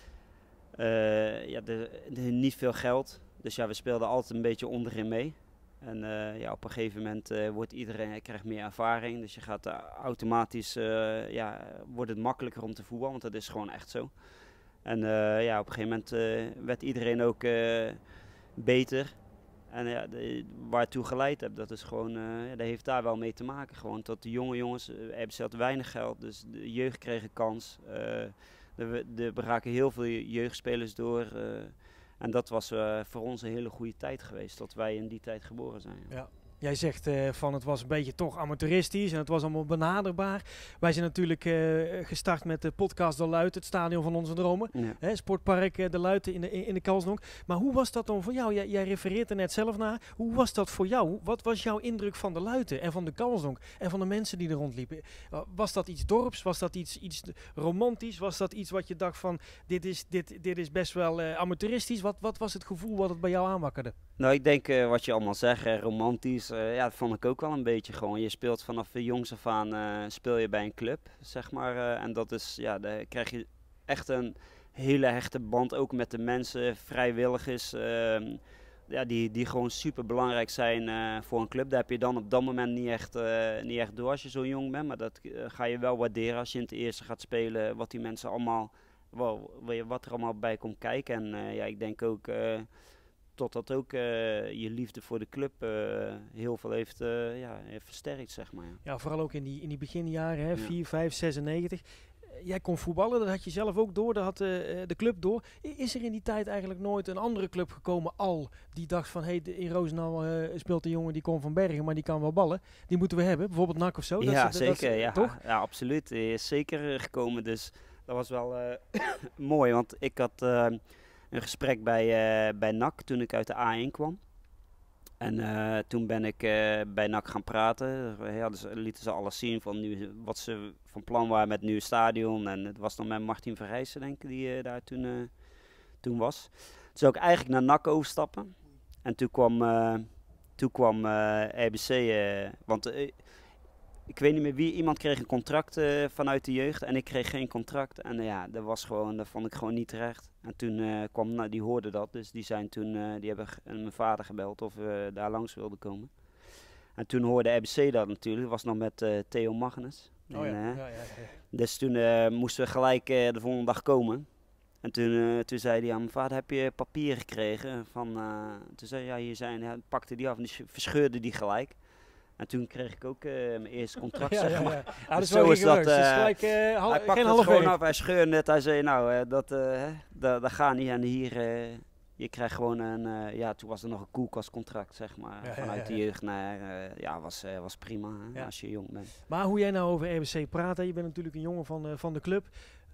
Speaker 7: uh, ja, de, de, niet veel geld. Dus ja, we speelden altijd een beetje onderin mee. En uh, ja, op een gegeven moment uh, wordt iedereen, krijgt meer ervaring. Dus je gaat uh, automatisch, uh, ja, wordt het makkelijker om te voetballen, want dat is gewoon echt zo. En uh, ja, op een gegeven moment uh, werd iedereen ook... Uh, beter. En ja, de, waartoe geleid heb, dat is gewoon, uh, ja, dat heeft daar wel mee te maken. Gewoon tot de jonge jongens, uh, hebben ze had weinig geld, dus de jeugd kreeg een kans. Uh, er braken heel veel jeugdspelers door. Uh, en dat was uh, voor ons een hele goede tijd geweest, dat wij in die tijd geboren zijn.
Speaker 6: Ja. Jij zegt uh, van het was een beetje toch amateuristisch en het was allemaal benaderbaar. Wij zijn natuurlijk uh, gestart met de podcast De Luit, het stadion van onze dromen.
Speaker 7: Ja.
Speaker 6: Hè, sportpark uh, De Luit in de, in de Kalsdonk. Maar hoe was dat dan voor jou? Jij, jij refereert er net zelf naar. Hoe was dat voor jou? Wat was jouw indruk van De Luiten en van de Kalsdonk en van de mensen die er rondliepen? Uh, was dat iets dorps? Was dat iets, iets romantisch? Was dat iets wat je dacht van dit is, dit, dit is best wel uh, amateuristisch? Wat, wat was het gevoel wat het bij jou aanwakkerde?
Speaker 7: Nou, ik denk uh, wat je allemaal zegt, uh, romantisch, uh, ja, dat vond ik ook wel een beetje gewoon. Je speelt vanaf de jongs af aan, uh, speel je bij een club, zeg maar. Uh, en dat is, ja, daar krijg je echt een hele hechte band, ook met de mensen, vrijwilligers, uh, ja, die, die gewoon super belangrijk zijn uh, voor een club. Daar heb je dan op dat moment niet echt, uh, niet echt door als je zo jong bent, maar dat uh, ga je wel waarderen als je in het eerste gaat spelen, wat die mensen allemaal, wow, wat er allemaal bij komt kijken. En uh, ja, ik denk ook... Uh, Totdat ook uh, je liefde voor de club uh, heel veel heeft, uh, ja, heeft versterkt, zeg maar. Ja,
Speaker 6: ja vooral ook in die, in die beginjaren, hè, vier, vijf, zesennegentig. Jij kon voetballen, dat had je zelf ook door, dat had uh, de club door. Is er in die tijd eigenlijk nooit een andere club gekomen al die dacht van... hé, hey, in Roosendaal uh, speelt een jongen die komt van Bergen, maar die kan wel ballen. Die moeten we hebben, bijvoorbeeld N A C of zo. Dat
Speaker 7: ja,
Speaker 6: is,
Speaker 7: zeker.
Speaker 6: dat is,
Speaker 7: ja.
Speaker 6: Toch?
Speaker 7: Ja, absoluut. Die is zeker gekomen, dus dat was wel uh, mooi. Want ik had... Uh, een gesprek bij, uh, bij N A C toen ik uit de A één kwam. En uh, toen ben ik uh, bij N A C gaan praten. Ja, dus lieten ze alles zien van nu, wat ze van plan waren met het nieuwe stadion. En het was nog met Martin Verrijssen, denk ik, die uh, daar toen, uh, toen was. Toen zou ik eigenlijk naar N A C overstappen. En toen kwam, uh, toen kwam uh, R B C, uh, want... Uh, Ik weet niet meer wie, iemand kreeg een contract uh, vanuit de jeugd en ik kreeg geen contract. En uh, ja, dat was gewoon, dat vond ik gewoon niet terecht. En toen uh, kwam, nou, die hoorden dat, dus die zijn toen, uh, die hebben g- mijn vader gebeld of we daar langs wilden komen. En toen hoorde R B C dat natuurlijk, dat was nog met uh, Theo Magnus.
Speaker 6: Oh
Speaker 7: en,
Speaker 6: ja.
Speaker 7: uh,
Speaker 6: Ja, ja, ja.
Speaker 7: Dus toen uh, moesten we gelijk uh, de volgende dag komen. En toen, uh, toen zei hij aan mijn vader, heb je papier gekregen? Van, uh, toen zei hij, ja, hier zijn, ja, pakte die af en die verscheurde die gelijk. En toen kreeg ik ook uh, mijn eerste contract,
Speaker 6: ja,
Speaker 7: zeg
Speaker 6: ja,
Speaker 7: maar.
Speaker 6: ja. Ah, dat is
Speaker 7: Dus
Speaker 6: wel
Speaker 7: zo is dat,
Speaker 6: rigoureus. Het is
Speaker 7: uh,
Speaker 6: gelijk, uh, hal-
Speaker 7: hij pakte
Speaker 6: geen
Speaker 7: het
Speaker 6: half
Speaker 7: gewoon
Speaker 6: werk.
Speaker 7: af, hij scheurde het. Hij zei, nou, uh, dat, uh, hè, dat, dat gaat niet. En hier, uh, je krijgt gewoon een, uh, ja, toen was er nog een koelkastcontract, zeg maar.
Speaker 6: Ja, ja,
Speaker 7: vanuit
Speaker 6: ja, ja.
Speaker 7: de jeugd naar, uh, ja, was, uh, was prima, hè,
Speaker 6: Ja.
Speaker 7: als je jong bent.
Speaker 6: Maar hoe jij nou over R B C praat, hè, je bent natuurlijk een jongen van, uh, van de club.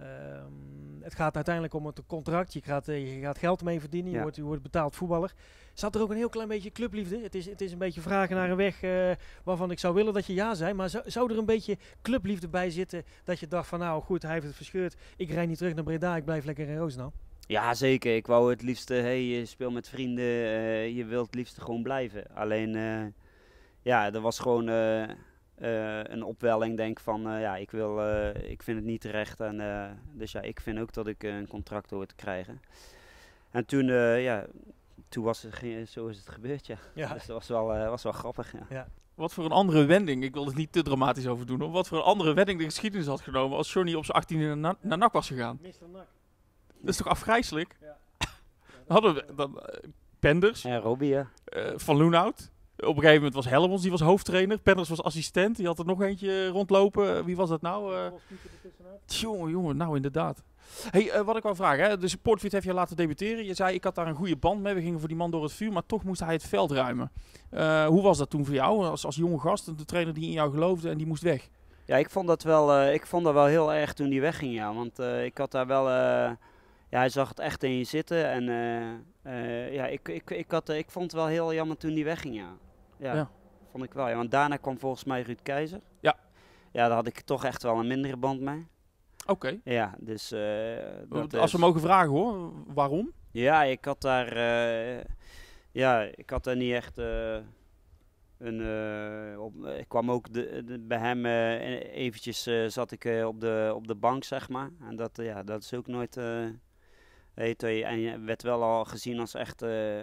Speaker 6: Um, het gaat uiteindelijk om het contract. Je gaat, uh, je gaat geld mee verdienen. Je,
Speaker 7: Ja.
Speaker 6: wordt, je wordt betaald voetballer. Zat er ook een heel klein beetje clubliefde? Het is, het is een beetje vragen naar een weg uh, waarvan ik zou willen dat je ja zei. Maar zou, zou er een beetje clubliefde bij zitten dat je dacht van nou goed, hij heeft het verscheurd. Ik rijd niet terug naar Breda, ik blijf lekker in Roosendaal.
Speaker 7: Ja, zeker. Ik wou het liefste, hey, je speelt met vrienden, uh, je wilt het liefst gewoon blijven. Alleen, uh, ja, er was gewoon uh, uh, een opwelling, denk van, uh, ja, ik wil, uh, ik vind het niet terecht. En, uh, dus ja, ik vind ook dat ik uh, een contract hoor te krijgen. En toen, uh, ja, toen was het, ge- zo is het gebeurd, ja.
Speaker 6: Ja.
Speaker 7: Dus dat was wel, uh, was wel grappig, ja.
Speaker 6: Ja.
Speaker 2: Wat voor een andere wending, ik wil het niet te dramatisch over doen, hoor. Wat voor een andere wending de geschiedenis had genomen als Johnny op zijn achttiende naar, naar N A C was gegaan.
Speaker 6: mister Nak.
Speaker 2: Dat is toch afgrijselijk?
Speaker 6: Ja.
Speaker 2: Dan hadden we dan uh, Penders,
Speaker 7: En Robbie, ja.
Speaker 2: uh, Van Loenhout. Op een gegeven moment was Helmons, die was hoofdtrainer. Penders was assistent, die had er nog eentje rondlopen. Uh, wie was dat nou? Uh, Jongen, jongen, nou inderdaad. Hey, uh, wat ik wou vragen, hè? Dus Poortvliet heeft je laten debuteren. Je zei, ik had daar een goede band mee. We gingen voor die man door het vuur, maar toch moest hij het veld ruimen. Uh, hoe was dat toen voor jou, als, als jonge gast? De trainer die in jou geloofde en die moest weg.
Speaker 7: Ja, ik vond dat wel, uh, ik vond dat wel heel erg toen die wegging, ja. Want uh, ik had daar wel, uh, ja, hij zag het echt in je zitten. En uh, uh, ja, ik, ik, ik, had, uh, ik vond het wel heel jammer toen die wegging, ja. Ja,
Speaker 2: Ja.
Speaker 7: vond ik wel, ja. Want daarna kwam volgens mij Ruud Keizer.
Speaker 2: Ja.
Speaker 7: Ja, daar had ik toch echt wel een mindere band mee.
Speaker 2: Oké. Okay.
Speaker 7: Ja, dus... Uh, dat
Speaker 2: als we
Speaker 7: is,
Speaker 2: mogen vragen hoor, waarom?
Speaker 7: Ja, ik had daar, uh, ja, ik had daar niet echt... Uh, Een, uh, op, ik kwam ook de, de, bij hem uh, eventjes uh, zat ik uh, op, de, op de bank, zeg maar. En dat, uh, ja, dat is ook nooit... Uh, weet je, en je werd wel al gezien als echt uh,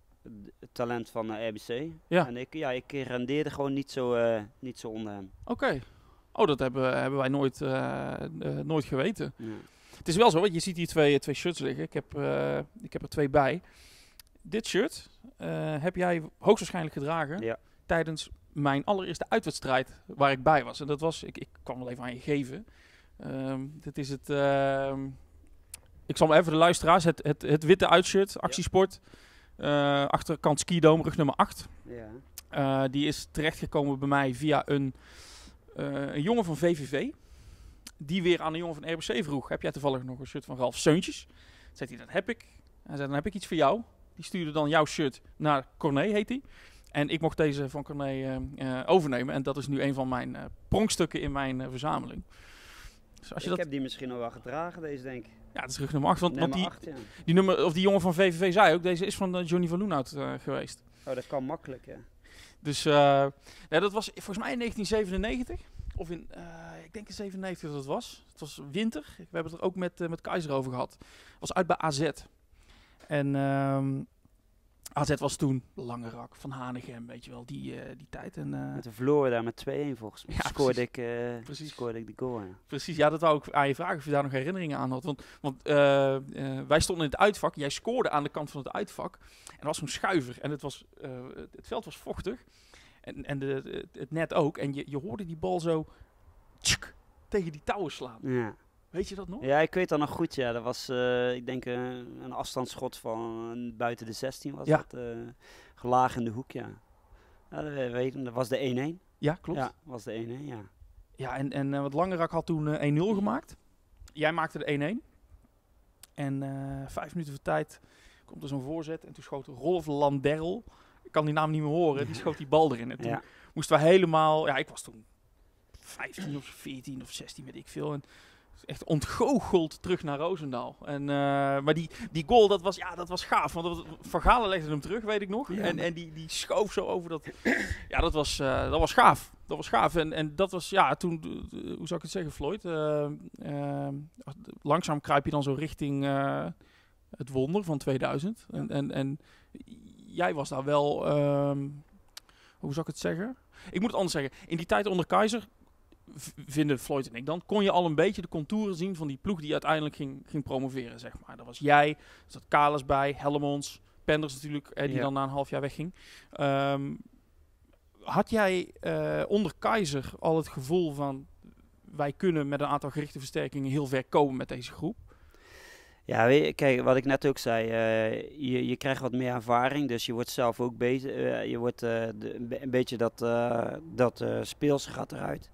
Speaker 7: talent van uh, R B C.
Speaker 2: Ja.
Speaker 7: En ik, ja, ik rendeerde gewoon niet zo, uh, niet zo onder hem.
Speaker 2: Oké. Okay. Oh, dat hebben, hebben wij nooit, uh, uh, nooit geweten.
Speaker 7: Ja.
Speaker 2: Het is wel zo, want je ziet hier twee, twee shirts liggen. Ik heb, uh, ik heb er twee bij. Dit shirt uh, heb jij hoogstwaarschijnlijk gedragen...
Speaker 7: Ja.
Speaker 2: tijdens mijn allereerste uitwedstrijd waar ik bij was. En dat was, ik, ik kwam wel even aan je geven. Um, dit is het, uh, ik zal maar even voor de luisteraars, het, het, het witte uitshirt, actiesport. Uh, achterkant skidome, rug nummer acht.
Speaker 7: Ja.
Speaker 2: Uh, die is terechtgekomen bij mij via een, uh, een jongen van V V V. Die weer aan een jongen van R B C vroeg. Heb jij toevallig nog een shirt van Ralf Seuntjes? Zei hij, dat heb ik. Hij zei, dan heb ik iets voor jou. Die stuurde dan jouw shirt naar Corné, heet hij. En ik mocht deze van Corné uh, uh, overnemen. En dat is nu een van mijn uh, pronkstukken in mijn uh, verzameling.
Speaker 7: Dus als je ik dat... heb die misschien al wel gedragen, deze denk ik.
Speaker 2: Ja, dat is terug nummer acht. Want,
Speaker 7: nummer
Speaker 2: want die,
Speaker 7: acht, ja.
Speaker 2: die, nummer, of die jongen van V V V zei ook, deze is van uh, Johnny van Loenhout uh, geweest.
Speaker 7: Oh, dat kan makkelijk, ja.
Speaker 2: Dus uh, ja, dat was volgens mij in negentien zevenennegentig. Of in, uh, ik denk in zevenennegentig dat het was. Het was winter. We hebben het er ook met, uh, met Keizer over gehad. Het was uit bij A Z. En um, A Z was toen Langerak, Van Hanegem, weet je wel, die, uh, die tijd. En, uh,
Speaker 7: met de verloren daar met twee-een volgens mij. Ja, scoorde, ik, uh,
Speaker 2: precies.
Speaker 7: scoorde ik de goal. Ja.
Speaker 2: Precies, ja, dat wou ik aan je vragen of je daar nog herinneringen aan had. Want, want uh, uh, wij stonden in het uitvak, jij scoorde aan de kant van het uitvak. En er was zo'n schuiver en het, was, uh, het veld was vochtig. En, en de, het, het net ook. En je, je hoorde die bal zo tsk, tegen die touwen slaan.
Speaker 7: Ja.
Speaker 2: Weet je dat nog?
Speaker 7: Ja, ik weet dat nog goed. Ja. Dat was, uh, ik denk, uh, een afstandsschot van uh, buiten de zestien was
Speaker 2: ja.
Speaker 7: dat. Uh, gelaag in de hoek, ja. ja dat, weet, dat was de één-één.
Speaker 2: Ja, klopt.
Speaker 7: Ja, was de één-één, ja.
Speaker 2: Ja, en, en uh, wat Langerak had toen uh, één nul gemaakt. Jij maakte de één-één. En uh, vijf minuten voor tijd komt er zo'n voorzet. En toen schoot Rolf Landerl. Ik kan die naam niet meer horen. Die schoot die bal erin. En toen ja. moesten we helemaal... Ja, ik was toen vijftien of veertien of zestien, weet ik veel. En echt ontgoocheld terug naar Roosendaal. En, uh, maar die, die goal, dat was, ja, dat was gaaf. Want dat, Van Galen legde hem terug, weet ik nog. Ja. En, en die, die schoof zo over dat... Ja, dat was, uh, dat was gaaf. Dat was gaaf. En, en dat was, ja, toen... Uh, hoe zou ik het zeggen, Floyd? Uh, uh, langzaam kruip je dan zo richting uh, het wonder van tweeduizend. Ja. En, en, en jij was daar wel... Um, hoe zou ik het zeggen? Ik moet het anders zeggen. In die tijd onder Keizer... vinden Floyd en ik dan, kon je al een beetje de contouren zien van die ploeg die uiteindelijk ging, ging promoveren, zeg maar. Dat was jij, er zat Kalis bij, Hellemons, Penders natuurlijk, eh, die ja. dan na een half jaar wegging. Um, had jij uh, onder Keizer al het gevoel van, wij kunnen met een aantal gerichte versterkingen heel ver komen met deze groep?
Speaker 7: Ja, weet je, kijk, wat ik net ook zei, uh, je, je krijgt wat meer ervaring, dus je wordt zelf ook bezig, uh, je wordt uh, de, een beetje dat, uh, dat uh, speelse gaat eruit.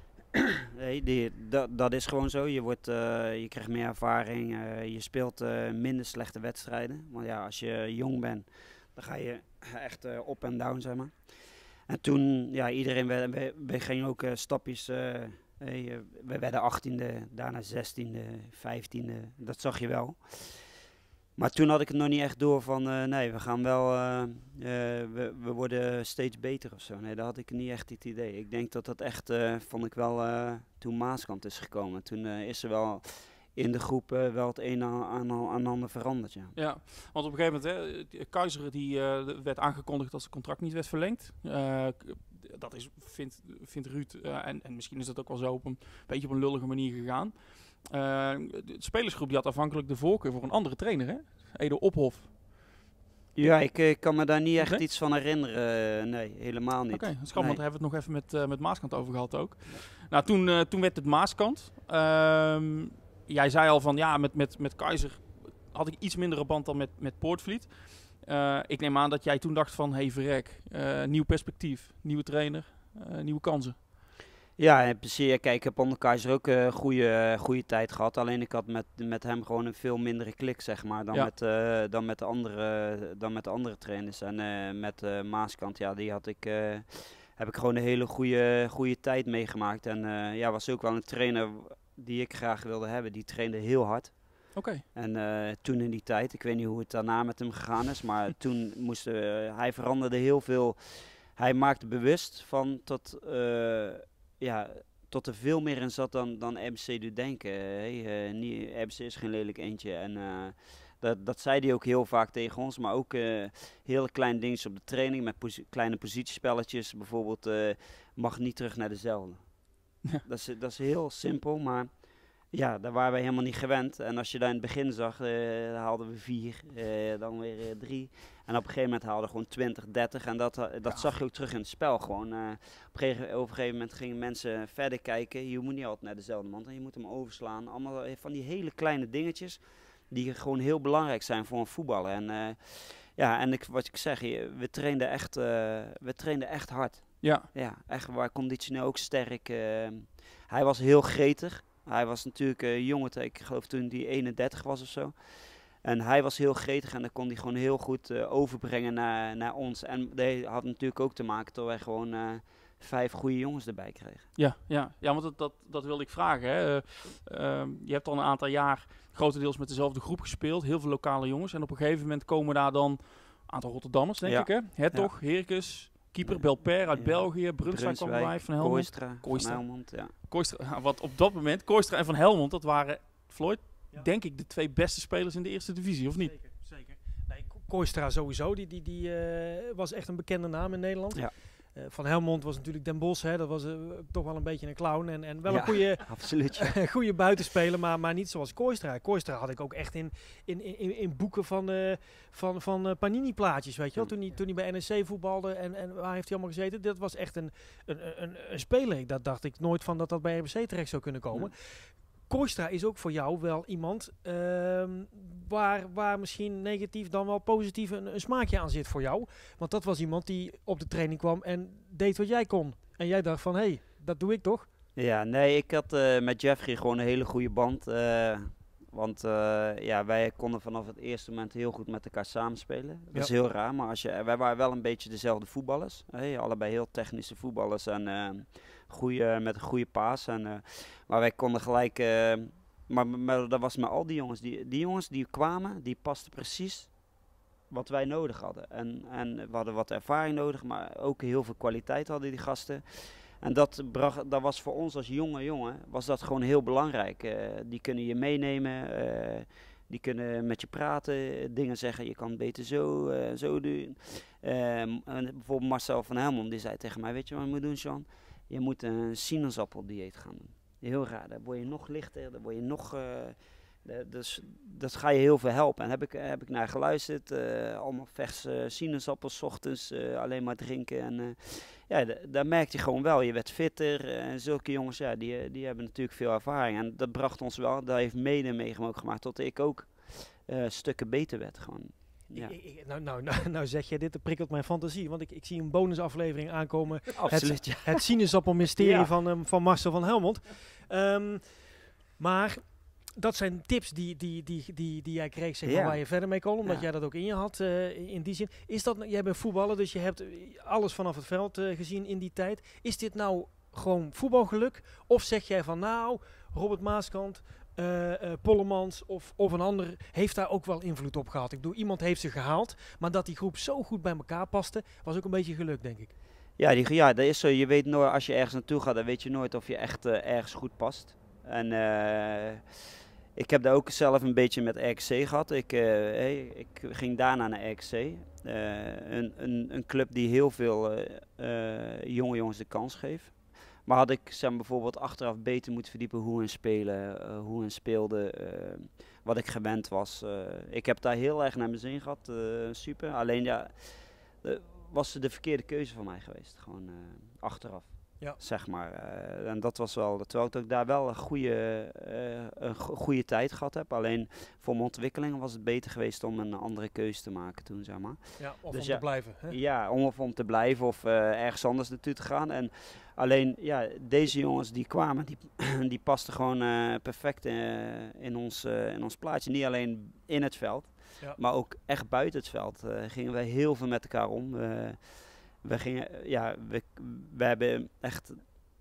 Speaker 7: Nee, die, dat, dat is gewoon zo. Je, wordt, uh, je krijgt meer ervaring. Uh, je speelt uh, minder slechte wedstrijden. Want ja, als je jong bent, dan ga je echt uh, up en down, zeg maar. En toen, ja, iedereen, we, we, we gingen ook uh, stapjes. Uh, hey, we werden achttiende, daarna zestiende, vijftiende. Dat zag je wel. Maar toen had ik het nog niet echt door van, uh, nee, we gaan wel, uh, uh, we, we worden steeds beter of zo. Nee, daar had ik niet echt het idee. Ik denk dat dat echt, uh, vond ik wel, uh, toen Maaskant is gekomen. Toen uh, is er wel in de groep uh, wel het een aan, aan, aan ander veranderd, ja.
Speaker 2: Ja, want op een gegeven moment, hè, Keizer die uh, werd aangekondigd dat zijn contract niet werd verlengd. Uh, dat is, vindt, vindt Ruud, uh, en, en misschien is dat ook wel zo op een beetje op een lullige manier gegaan. Uh, de spelersgroep die had afhankelijk de voorkeur voor een andere trainer, hè? Edo Ophof.
Speaker 7: Ja, ik uh, kan me daar niet echt
Speaker 2: nee?
Speaker 7: iets van herinneren. Uh, nee, helemaal niet.
Speaker 2: Oké, okay, dat is grappig, nee. Want daar hebben we het nog even met, uh, met Maaskant over gehad ook. Ja. Nou, toen, uh, toen werd het Maaskant. Uh, jij zei al van, ja, met, met, met Keizer had ik iets mindere band dan met, met Poortvliet. Uh, ik neem aan dat jij toen dacht van, hey verrek, uh, nieuw perspectief, nieuwe trainer, uh, nieuwe kansen.
Speaker 7: Ja, precies. Kijk, ik heb onder Keizer ook een uh, goede, uh, goede tijd gehad. Alleen ik had met, met hem gewoon een veel mindere klik, zeg maar, dan, ja. met, uh, dan, met, de andere, dan met de andere trainers. En uh, met uh, Maaskant, ja, die had ik, uh, heb ik gewoon een hele goede, goede tijd meegemaakt. En uh, ja, was ook wel een trainer die ik graag wilde hebben. Die trainde heel hard.
Speaker 2: Oké. Okay.
Speaker 7: En uh, toen in die tijd, ik weet niet hoe het daarna met hem gegaan is, maar toen moesten uh, hij veranderde heel veel. Hij maakte bewust van tot... Uh, ja, tot er veel meer in zat dan, dan R B C doet denken. Hey, uh, niet, R B C is geen lelijk eentje. En uh, dat, dat zei hij ook heel vaak tegen ons. Maar ook uh, hele kleine dingetjes op de training met posi- kleine positiespelletjes. Bijvoorbeeld, uh, mag niet terug naar dezelfde. Ja. Dat, is, dat is heel simpel, maar ja, daar waren wij helemaal niet gewend. En als je daar in het begin zag, uh, haalden we vier, uh, dan weer uh, drie. En op een gegeven moment haalden we gewoon twintig, dertig. En dat, uh, dat ja. zag je ook terug in het spel. Gewoon, uh, op, een gegeven, op een gegeven moment gingen mensen verder kijken. Je moet niet altijd naar dezelfde man. En je moet hem overslaan. Allemaal van die hele kleine dingetjes die gewoon heel belangrijk zijn voor een voetballer. En uh, ja, en ik, wat ik zeg, je- we trainden echt, uh, we trainden echt hard.
Speaker 2: Ja.
Speaker 7: Ja, echt waar conditioneel ook sterk. Uh, hij was heel gretig. Hij was natuurlijk een uh, jongen, ik geloof toen hij eenendertig was of zo. En hij was heel gretig en dat kon hij gewoon heel goed uh, overbrengen naar, naar ons. En dat had natuurlijk ook te maken dat wij gewoon uh, vijf goede jongens erbij kregen.
Speaker 2: Ja, ja. ja want dat, dat, dat wilde ik vragen. Hè. Uh, uh, je hebt al een aantal jaar grotendeels met dezelfde groep gespeeld. Heel veel lokale jongens. En op een gegeven moment komen daar dan een aantal Rotterdammers, denk
Speaker 7: ja.
Speaker 2: ik. Hè? Hertog, ja. Herkes, keeper, ja. Belper uit ja. België. Brunswijk kwam erbij, Van Helmond.
Speaker 7: Kooistra, Kooistra. Van Helmond, ja.
Speaker 2: Kooistra, wat op dat moment, Kooistra en Van Helmond, dat waren, Floyd, ja. denk ik, de twee beste spelers in de eerste divisie, of niet?
Speaker 6: Zeker, zeker. Nee, Kooistra sowieso, die, die, die uh, was echt een bekende naam in Nederland.
Speaker 7: Ja.
Speaker 6: Uh, Van Helmond was natuurlijk Den Bosch, hè, dat was uh, toch wel een beetje een clown en, en wel
Speaker 7: ja,
Speaker 6: een goede,
Speaker 7: absoluut, ja.
Speaker 6: goede buitenspeler, maar, maar niet zoals Kooistra. Kooistra had ik ook echt in, in, in, in boeken van, uh, van, van uh, Panini-plaatjes, weet je wel. Toen hij, toen hij bij N E C voetbalde en, en waar heeft hij allemaal gezeten, dat was echt een, een, een, een speler. Dat dacht ik nooit van dat dat bij R B C terecht zou kunnen komen. Ja. Kooistra is ook voor jou wel iemand uh, waar, waar misschien negatief dan wel positief een, een smaakje aan zit voor jou. Want dat was iemand die op de training kwam en deed wat jij kon. En jij dacht van, hé, hey, dat doe ik toch?
Speaker 7: Ja, nee, ik had uh, met Jeffrey gewoon een hele goede band. Uh, want uh, ja, wij konden vanaf het eerste moment heel goed met elkaar samenspelen. Dat ja. is heel raar, maar als je, wij waren wel een beetje dezelfde voetballers. Hey, allebei heel technische voetballers en uh, goeie, met een goede paas. En, uh, maar wij konden gelijk... Uh, maar, maar dat was met al die jongens. Die, die jongens die kwamen, die pasten precies wat wij nodig hadden. En, en we hadden wat ervaring nodig, maar ook heel veel kwaliteit hadden die gasten. En dat, bracht, dat was voor ons als jonge jongen, was dat gewoon heel belangrijk. Uh, die kunnen je meenemen, uh, die kunnen met je praten, dingen zeggen, je kan het beter zo, uh, zo doen. Uh, en bijvoorbeeld Marcel van Helmond, die zei tegen mij, weet je wat je moet doen, Sean? Je moet een sinaasappel-dieet gaan doen. Heel raar, daar word je nog lichter, daar word je nog... Uh, de, dus dat ga je heel veel helpen. En heb ik, heb ik naar geluisterd, uh, allemaal verse sinaasappels, 's ochtends uh, alleen maar drinken. En uh, ja, d- daar merkte je gewoon wel, je werd fitter. En uh, zulke jongens, ja, die, die hebben natuurlijk veel ervaring. En dat bracht ons wel, dat heeft mede meegemaakt gemaakt, tot ik ook uh, stukken beter werd gewoon. Ja.
Speaker 6: Ik, ik, nou, nou, nou, nou zeg je dit, dat prikkelt mijn fantasie. Want ik, ik zie een bonusaflevering aankomen.
Speaker 7: Absoluut,
Speaker 6: het,
Speaker 7: ja.
Speaker 6: Het sinaasappelmysterie ja. van, um, van Marcel van Helmond. Um, maar dat zijn tips die, die, die, die, die jij kreeg, zeg maar, ja. waar je verder mee kon. Omdat ja. jij dat ook in je had, uh, in die zin. Is dat, jij bent voetballer, dus je hebt alles vanaf het veld uh, gezien in die tijd. Is dit nou gewoon voetbalgeluk? Of zeg jij van nou, Robert Maaskant... Uh, uh, Pollemans of, of een ander heeft daar ook wel invloed op gehad. Ik bedoel, iemand heeft ze gehaald, maar dat die groep zo goed bij elkaar paste, was ook een beetje geluk, denk ik.
Speaker 7: Ja, die, ja dat is zo. Je weet nooit, als je ergens naartoe gaat, dan weet je nooit of je echt uh, ergens goed past. En uh, ik heb daar ook zelf een beetje met R K C gehad. Ik, uh, hey, ik ging daarna naar R K C. Uh, een, een, een club die heel veel uh, uh, jonge jongens de kans geeft. Maar had ik zeg maar, bijvoorbeeld achteraf beter moeten verdiepen hoe hun spelen, uh, hoe hun speelden, uh, wat ik gewend was. Uh, ik heb daar heel erg naar mijn zin gehad, uh, super. Alleen ja, uh, was de verkeerde keuze van mij geweest, gewoon uh, achteraf. Ja. Zeg maar. Uh, en dat was wel, terwijl ik ook daar wel een goede, uh, een goede tijd gehad heb. Alleen voor mijn ontwikkeling was het beter geweest om een andere keuze te maken toen, zeg maar.
Speaker 6: Ja, of
Speaker 7: dus
Speaker 6: om
Speaker 7: ja,
Speaker 6: te blijven. Hè?
Speaker 7: Ja, om, of om te blijven of uh, ergens anders naartoe te gaan. En alleen, ja, deze jongens die kwamen, die, die pasten gewoon uh, perfect uh, in, ons, uh, in ons plaatje. Niet alleen in het veld, ja. maar ook echt buiten het veld. Uh, gingen wij heel veel met elkaar om. Uh, We gingen, ja, we, we hebben echt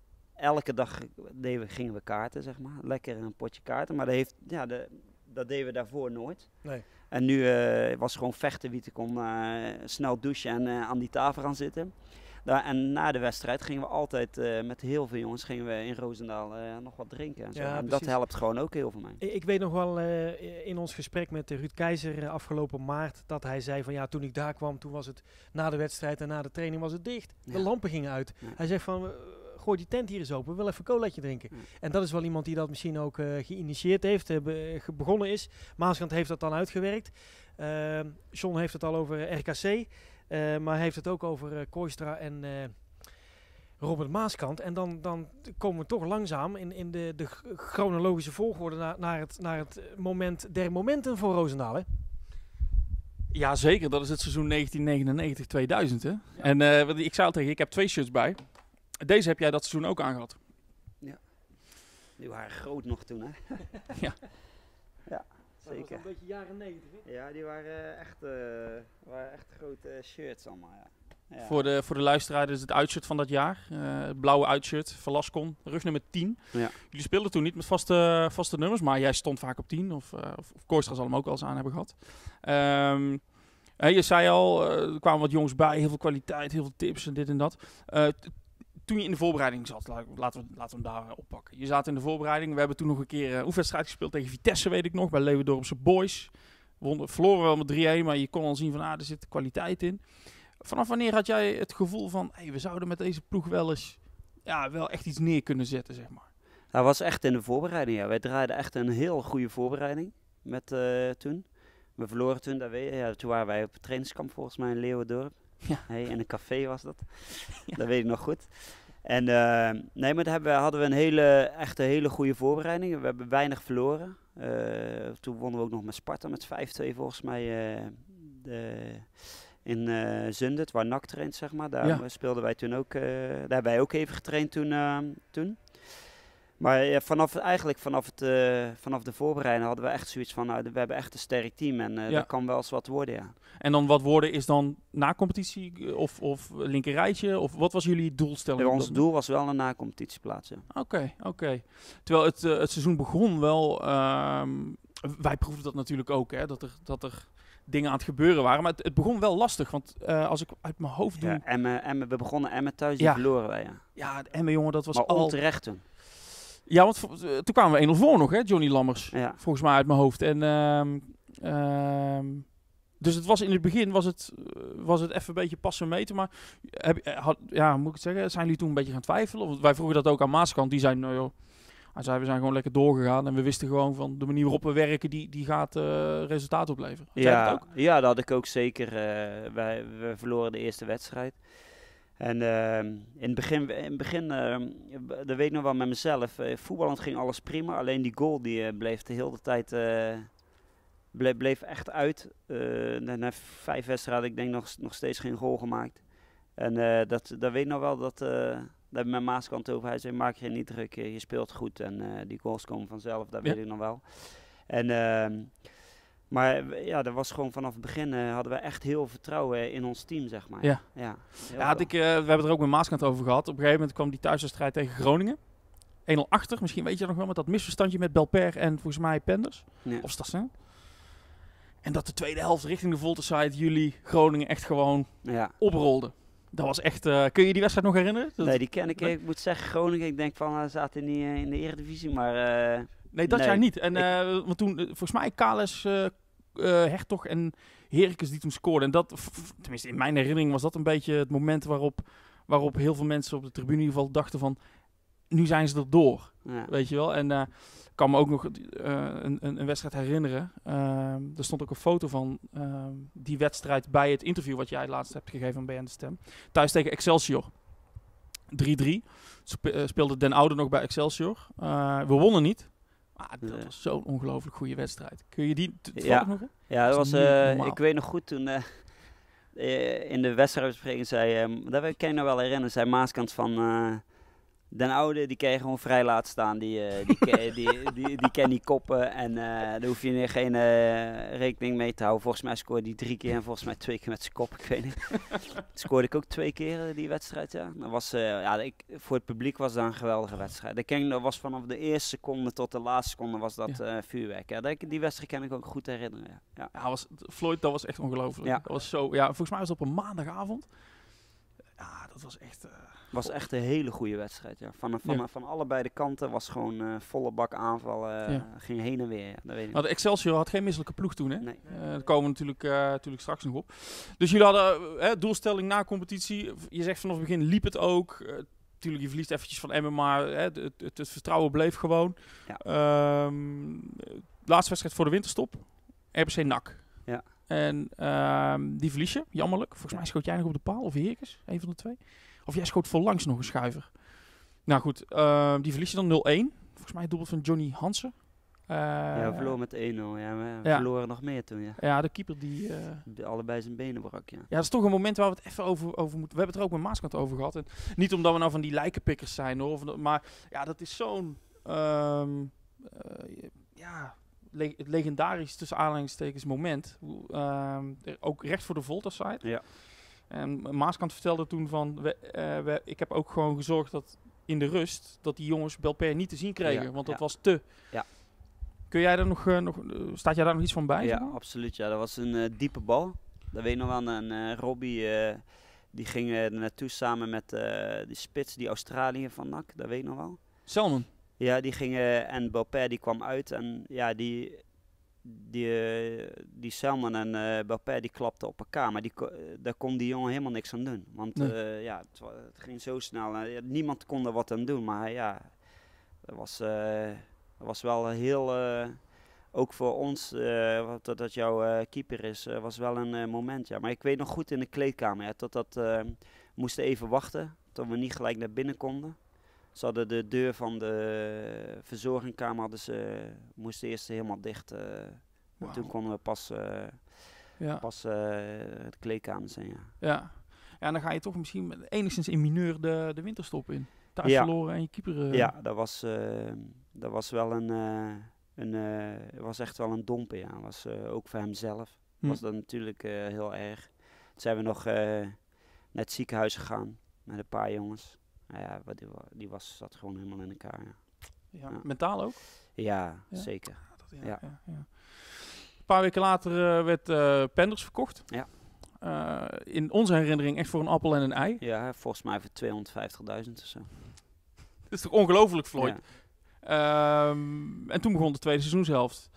Speaker 7: elke dag deden we, gingen we kaarten, zeg maar. Lekker een potje kaarten, maar dat, heeft, ja, de, dat deden we daarvoor nooit.
Speaker 6: Nee.
Speaker 7: En nu uh, was gewoon vechten wie te kon, uh, snel douchen en uh, aan die tafel gaan zitten. Daar, en na de wedstrijd gingen we altijd uh, met heel veel jongens gingen we in Roosendaal uh, nog wat drinken. En, zo.
Speaker 6: Ja,
Speaker 7: en dat helpt gewoon ook heel veel mee.
Speaker 6: Ik, ik weet nog wel uh, in ons gesprek met Ruud Keizer uh, afgelopen maart dat hij zei van ja, toen ik daar kwam, toen was het na de wedstrijd en na de training was het dicht. Ja. De lampen gingen uit. Ja. Hij zegt van uh, gooi die tent hier eens open, we willen even een colaatje drinken. Ja. En dat is wel iemand die dat misschien ook uh, geïnitieerd heeft, uh, be, begonnen is. Maaskant heeft dat dan uitgewerkt. Uh, John heeft het al over R K C. Uh, maar hij heeft het ook over uh, Kooistra en uh, Robert Maaskant. En dan, dan komen we toch langzaam in, in de, de chronologische volgorde naar, naar, het, naar het moment der momenten voor Roosendaal. Hè?
Speaker 2: Ja, zeker. Dat is het seizoen negentien negenennegentig tweeduizend. Hè? Ja. En uh, wat ik zei al tegen je, ik heb twee shirts bij. Deze heb jij dat seizoen ook aangehad.
Speaker 7: Ja. Die waren groot nog toen, hè?
Speaker 2: Ja.
Speaker 7: Ja, zeker. Dat was
Speaker 6: een beetje jaren negentig, hè?
Speaker 7: Ja, die waren uh, echt, uh, waren echt grote shirts allemaal, ja. Ja.
Speaker 2: Voor, de, voor de luisteraar is het uitshirt van dat jaar. Uh, het blauwe uitshirt, Velascon, rugnummer tien.
Speaker 7: Ja.
Speaker 2: Jullie speelden toen niet met vaste, vaste nummers, maar jij stond vaak op tien. Of, uh, of, of Kooistra zal hem ook wel eens aan hebben gehad. Um, uh, je zei al, uh, er kwamen wat jongens bij, heel veel kwaliteit, heel veel tips en dit en dat. Uh, t- toen je in de voorbereiding zat, laten we, laten we hem daar oppakken. Je zat in de voorbereiding, we hebben toen nog een keer een oefenwedstrijd gespeeld tegen Vitesse, weet ik nog, bij Leeuwendorpse Boys. We verloren wel met drie-een, maar je kon al zien van, ah, er zit kwaliteit in. Vanaf wanneer had jij het gevoel van, hey, we zouden met deze ploeg wel eens, ja, wel echt iets neer kunnen zetten, zeg maar?
Speaker 7: Dat was echt in de voorbereiding, ja. Wij draaiden echt een heel goede voorbereiding met uh, toen. We verloren toen, dat weet je, ja, toen waren wij op het trainingskamp volgens mij in Leeuwendorp.
Speaker 2: Ja.
Speaker 7: Hey, in een café was dat.
Speaker 2: Ja.
Speaker 7: Dat weet ik nog goed. En uh, nee, maar daar hebben we, hadden we een hele, echt een hele goede voorbereiding. We hebben weinig verloren. Uh, toen wonnen we ook nog met Sparta met vijf-twee volgens mij uh, de... In uh, Zundert, waar N A C traint, zeg maar. Daar ja. speelden wij toen ook. Uh, daar hebben wij ook even getraind toen. Uh, toen. Maar ja, vanaf, eigenlijk vanaf, het, uh, vanaf de voorbereiding hadden we echt zoiets van, nou, we hebben echt een sterk team en uh, ja. dat kan wel eens wat worden, ja.
Speaker 2: En dan wat worden is dan na competitie of, of linker rijtje? Of wat was jullie doelstelling?
Speaker 7: Ja, ons doel was wel een na-competitieplaats, ja.
Speaker 2: Oké, okay, oké. Okay. Terwijl het, uh, het seizoen begon wel, uh, wij proefden dat natuurlijk ook, hè, dat er... Dat er dingen aan het gebeuren waren. Maar het, het begon wel lastig. Want uh, als ik uit mijn hoofd doe...
Speaker 7: Ja, Emmen, Emmen, we begonnen Emmen thuis, die ja. verloren wij. Ja,
Speaker 2: ja de Emmen, jongen, dat was
Speaker 7: maar
Speaker 2: al...
Speaker 7: onterecht toen.
Speaker 2: Ja, want uh, toen kwamen we één nul voor nog, hè, Johnny Lammers.
Speaker 7: Ja.
Speaker 2: Volgens mij uit mijn hoofd. En, uh, uh, dus het was in het begin, was het, uh, was het even een beetje passen meten. Maar heb, had, ja, moet ik het zeggen, zijn jullie toen een beetje gaan twijfelen? Want wij vroegen dat ook aan Maaskant. Die zei, nou joh, hij zei, we zijn gewoon lekker doorgegaan en we wisten gewoon van de manier waarop we werken, die, die gaat uh, resultaat opleveren. Had
Speaker 7: ja,
Speaker 2: dat ook?
Speaker 7: Ja, dat had ik ook zeker. Uh, wij, we verloren de eerste wedstrijd. En uh, in het begin, in het begin uh, dat weet ik nog wel met mezelf, uh, voetballend ging alles prima. Alleen die goal die uh, bleef de hele tijd, uh, bleef, bleef echt uit. Uh, na, na vijf wedstrijden, ik denk nog, nog steeds geen goal gemaakt. En uh, dat, dat weet ik nog wel dat... Uh, Daar heb ik met Maaskant over. Hij zei, maak je niet druk, je speelt goed en uh, die goals komen vanzelf, dat ja. weet ik nog wel. En, uh, maar ja, dat was gewoon vanaf het begin, uh, hadden we echt heel veel vertrouwen in ons team, zeg maar.
Speaker 2: Ja,
Speaker 7: ja,
Speaker 2: ja had ik, uh, we hebben het er ook met Maaskant over gehad. Op een gegeven moment kwam die thuiswedstrijd tegen Groningen. één nul achter, misschien weet je nog wel, met dat misverstandje met Belper en volgens mij Penders. Ja. Of Stassin. En dat de tweede helft richting de Volterside jullie Groningen echt gewoon ja. oprolde. Dat was echt... Uh, kun je die wedstrijd nog herinneren? Dat
Speaker 7: nee, die ken ik. Ik moet zeggen, Groningen, ik denk van, uh, zaten niet uh, in de Eredivisie, maar... Uh,
Speaker 2: nee, dat
Speaker 7: nee.
Speaker 2: jij niet. En uh, want toen, uh, volgens mij, Kales, uh, uh, Hertog en Heracles die toen scoorden. En dat, f- tenminste in mijn herinnering, was dat een beetje het moment waarop, waarop heel veel mensen op de tribune in ieder geval dachten van... Nu zijn ze er door, ja. weet je wel. En uh, ik kan me ook nog uh, een, een, een wedstrijd herinneren. Uh, er stond ook een foto van uh, die wedstrijd bij het interview wat jij laatst hebt gegeven aan B N De Stem. Thuis tegen Excelsior. drie drie. Spe- uh, speelde Den Oude nog bij Excelsior. Uh, we wonnen niet. Ah, dat ja. was zo'n ongelooflijk goede wedstrijd. Kun je die t-
Speaker 7: ja.
Speaker 2: nog?
Speaker 7: Ja, dat was, uh, ik weet nog goed toen... Uh, uh, in de wedstrijdbespreking zei... Uh, dat kan ik nog wel herinneren. Zei Maaskant van... Uh, Den Oude, die kan je gewoon vrij laten staan. Die, uh, die, die, die, die, die kan niet koppen. En uh, daar hoef je geen uh, rekening mee te houden. Volgens mij scoorde hij drie keer en volgens mij twee keer met zijn kop. Ik weet niet. Scoorde ik ook twee keer uh, die wedstrijd, ja. Dat was, uh, ja ik, voor het publiek was dat een geweldige wedstrijd. Dat, ken, dat was vanaf de eerste seconde tot de laatste seconde was dat ja. uh, vuurwerk. Ja, dat, die wedstrijd kan ik ook goed herinneren. Ja. Ja.
Speaker 2: Ja, was, Floyd, dat was echt ongelooflijk. Ja. Dat was zo, ja, volgens mij was het op een maandagavond. Ja, dat was echt... Uh,
Speaker 7: was echt een hele goede wedstrijd. Ja. Van, van, ja. van allebei de kanten was gewoon uh, volle bak aanval. Uh, ja. Ging heen en weer. Ja, dat weet ik
Speaker 2: nou, de Excelsior had geen misselijke ploeg toen. Hè?
Speaker 7: Nee.
Speaker 2: Uh, daar komen we natuurlijk, uh, natuurlijk straks nog op. Dus jullie hadden uh, doelstelling na competitie. Je zegt vanaf het begin liep het ook. Uh, natuurlijk, je verliest eventjes van Emmen, maar uh, het, het, het vertrouwen bleef gewoon. Ja. Um, laatste wedstrijd voor de winterstop. R B C N A C.
Speaker 7: Ja.
Speaker 2: En um, die verlies je, jammerlijk. Volgens mij schoot jij nog op de paal, of Herkes, een van de twee. Of jij schoot voorlangs nog een schuiver. Nou goed, uh, die verlies je dan nul-een. Volgens mij het doelpunt van Johnny Hansen. Uh,
Speaker 7: ja, we verloren met één nul. Ja, we
Speaker 2: ja.
Speaker 7: verloren nog meer toen, ja.
Speaker 2: Ja, de keeper die... Uh...
Speaker 7: De, allebei zijn benen brak, ja.
Speaker 2: Ja, dat is toch een moment waar we het even over, over moeten... We hebben het er ook met Maaskant over gehad. En niet omdat we nou van die lijkenpikkers zijn, hoor. Of, maar ja, dat is zo'n... Um, uh, ja, le het legendarisch tussen aanhalingstekens moment. Um, ook recht voor de Volta-site.
Speaker 7: Ja.
Speaker 2: En Maaskant vertelde toen van... We, uh, we, ik heb ook gewoon gezorgd dat in de rust... dat die jongens Belper niet te zien kregen. Ja, want dat ja. was te...
Speaker 7: Ja.
Speaker 2: Kun jij daar nog, uh, nog... Staat jij daar nog iets van bij?
Speaker 7: Ja,
Speaker 2: zeg maar?
Speaker 7: absoluut. Ja. Dat was een uh, diepe bal. Dat weet ik nog wel. En uh, Robbie... Uh, die ging uh, er naartoe samen met uh, die spits, die Australiër van N A C. Dat weet ik nog wel.
Speaker 2: Selman?
Speaker 7: Ja, die gingen en Belper die kwam uit en ja, die, die, uh, die Selman en uh, Belper die klapten op elkaar, maar die, uh, daar kon die jongen helemaal niks aan doen. Want nee. uh, ja, het, het ging zo snel, uh, niemand kon er wat aan doen, maar ja, dat was, uh, dat was wel heel, uh, ook voor ons, uh, dat, dat jouw uh, keeper is, uh, was wel een uh, moment. Ja. Maar ik weet nog goed in de kleedkamer, ja, tot dat, uh, moesten even wachten, tot we niet gelijk naar binnen konden. Ze hadden de deur van de verzorgingskamer, hadden ze, moesten eerst helemaal dicht. Uh, wow. Toen konden we pas, uh, ja. pas uh, de kleedkamer zijn. Ja.
Speaker 2: Ja. Ja, en dan ga je toch misschien enigszins in mineur de, de winterstop in. Thuis
Speaker 7: ja.
Speaker 2: verloren en je keeper... Uh...
Speaker 7: Ja, dat was, uh, dat was wel een, uh, een uh, was echt wel een domper. Ja. Was, uh, ook voor hemzelf hm. was dat natuurlijk uh, heel erg. Toen zijn we nog uh, naar het ziekenhuis gegaan met een paar jongens. Nou ja, die, die was, zat gewoon helemaal in elkaar. Ja.
Speaker 2: Ja, ja. Mentaal ook?
Speaker 7: Ja, ja? zeker.
Speaker 2: Ja, dat, ja, ja. Ja, ja. Een paar weken later uh, werd uh, Penders verkocht.
Speaker 7: Ja.
Speaker 2: Uh, in onze herinnering echt voor een appel en een ei.
Speaker 7: Ja, volgens mij voor tweehonderdvijftigduizend of zo.
Speaker 2: Dat is toch ongelooflijk, Floyd? Ja. Um, en toen begon de tweede seizoenshelft.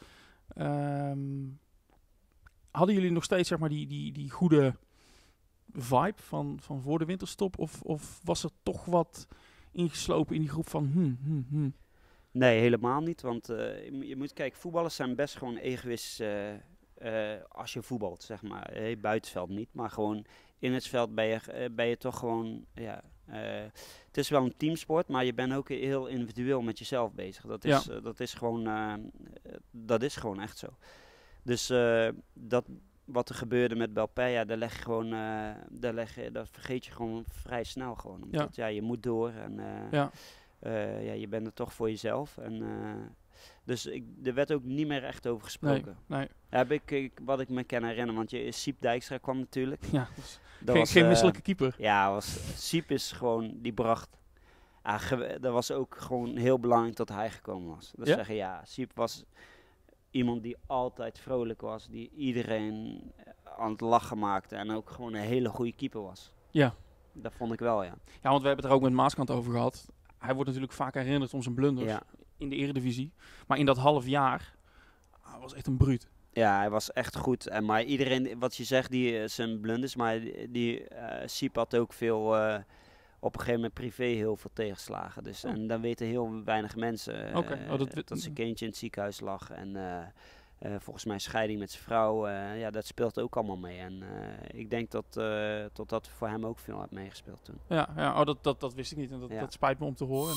Speaker 2: Um, hadden jullie nog steeds zeg maar, die, die, die goede vibe van, van voor de winterstop? Of, of was er toch wat ingeslopen in die groep van... Hmm, hmm, hmm.
Speaker 7: Nee, helemaal niet. Want uh, je, je moet kijken, voetballers zijn best gewoon egoïst uh, uh, als je voetbalt, zeg maar. Hey, buitenveld niet, maar gewoon in het veld ben je, uh, ben je toch gewoon... Ja, uh, het is wel een teamsport, maar je bent ook heel individueel met jezelf bezig. Dat is, ja. uh, dat is, gewoon, uh, dat is gewoon echt zo. Dus uh, dat... Wat er gebeurde met Belper, ja, daar leg je gewoon, uh, daar leg je, dat vergeet je gewoon vrij snel gewoon. Omdat, ja. ja, je moet door en uh,
Speaker 2: ja.
Speaker 7: Uh, ja, je bent er toch voor jezelf. En, uh, dus ik, er werd ook niet meer echt over gesproken.
Speaker 2: Nee, nee.
Speaker 7: Heb ik, ik, wat ik me kan herinneren, want je, Siep Dijkstra kwam natuurlijk.
Speaker 2: Ja, dus
Speaker 7: dat
Speaker 2: geen,
Speaker 7: was,
Speaker 2: geen
Speaker 7: uh,
Speaker 2: misselijke keeper.
Speaker 7: Ja, was, Siep is gewoon, die bracht, uh, ge, dat was ook gewoon heel belangrijk dat hij gekomen was. Dus ja? zeggen, ja, Siep was iemand die altijd vrolijk was, die iedereen aan het lachen maakte en ook gewoon een hele goede keeper was.
Speaker 2: Ja.
Speaker 7: Dat vond ik wel, ja.
Speaker 2: Ja, want we hebben het er ook met Maaskant over gehad. Hij wordt natuurlijk vaak herinnerd om zijn blunders
Speaker 7: ja.
Speaker 2: in de Eredivisie. Maar in dat half jaar ah, was echt een bruut.
Speaker 7: Ja, hij was echt goed. En maar iedereen, wat je zegt, die uh, zijn blunders, maar die, die uh, Siep had ook veel, uh, op een gegeven moment privé heel veel tegenslagen. Dus, oh. En dan weten heel weinig mensen uh,
Speaker 2: okay. oh, dat,
Speaker 7: dat zijn kindje in het ziekenhuis lag. En uh, uh, volgens mij scheiding met zijn vrouw, uh, ja, dat speelt ook allemaal mee. En uh, ik denk dat, uh, dat dat voor hem ook veel had meegespeeld toen.
Speaker 2: Ja, ja oh, dat, dat, dat wist ik niet en dat, ja. dat spijt me om te horen.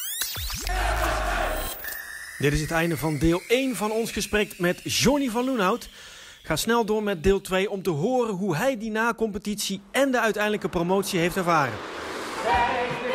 Speaker 1: Dit is het einde van deel één van ons gesprek met Johnny van Loenhout. Ga snel door met deel twee om te horen hoe hij die na-competitie en de uiteindelijke promotie heeft ervaren.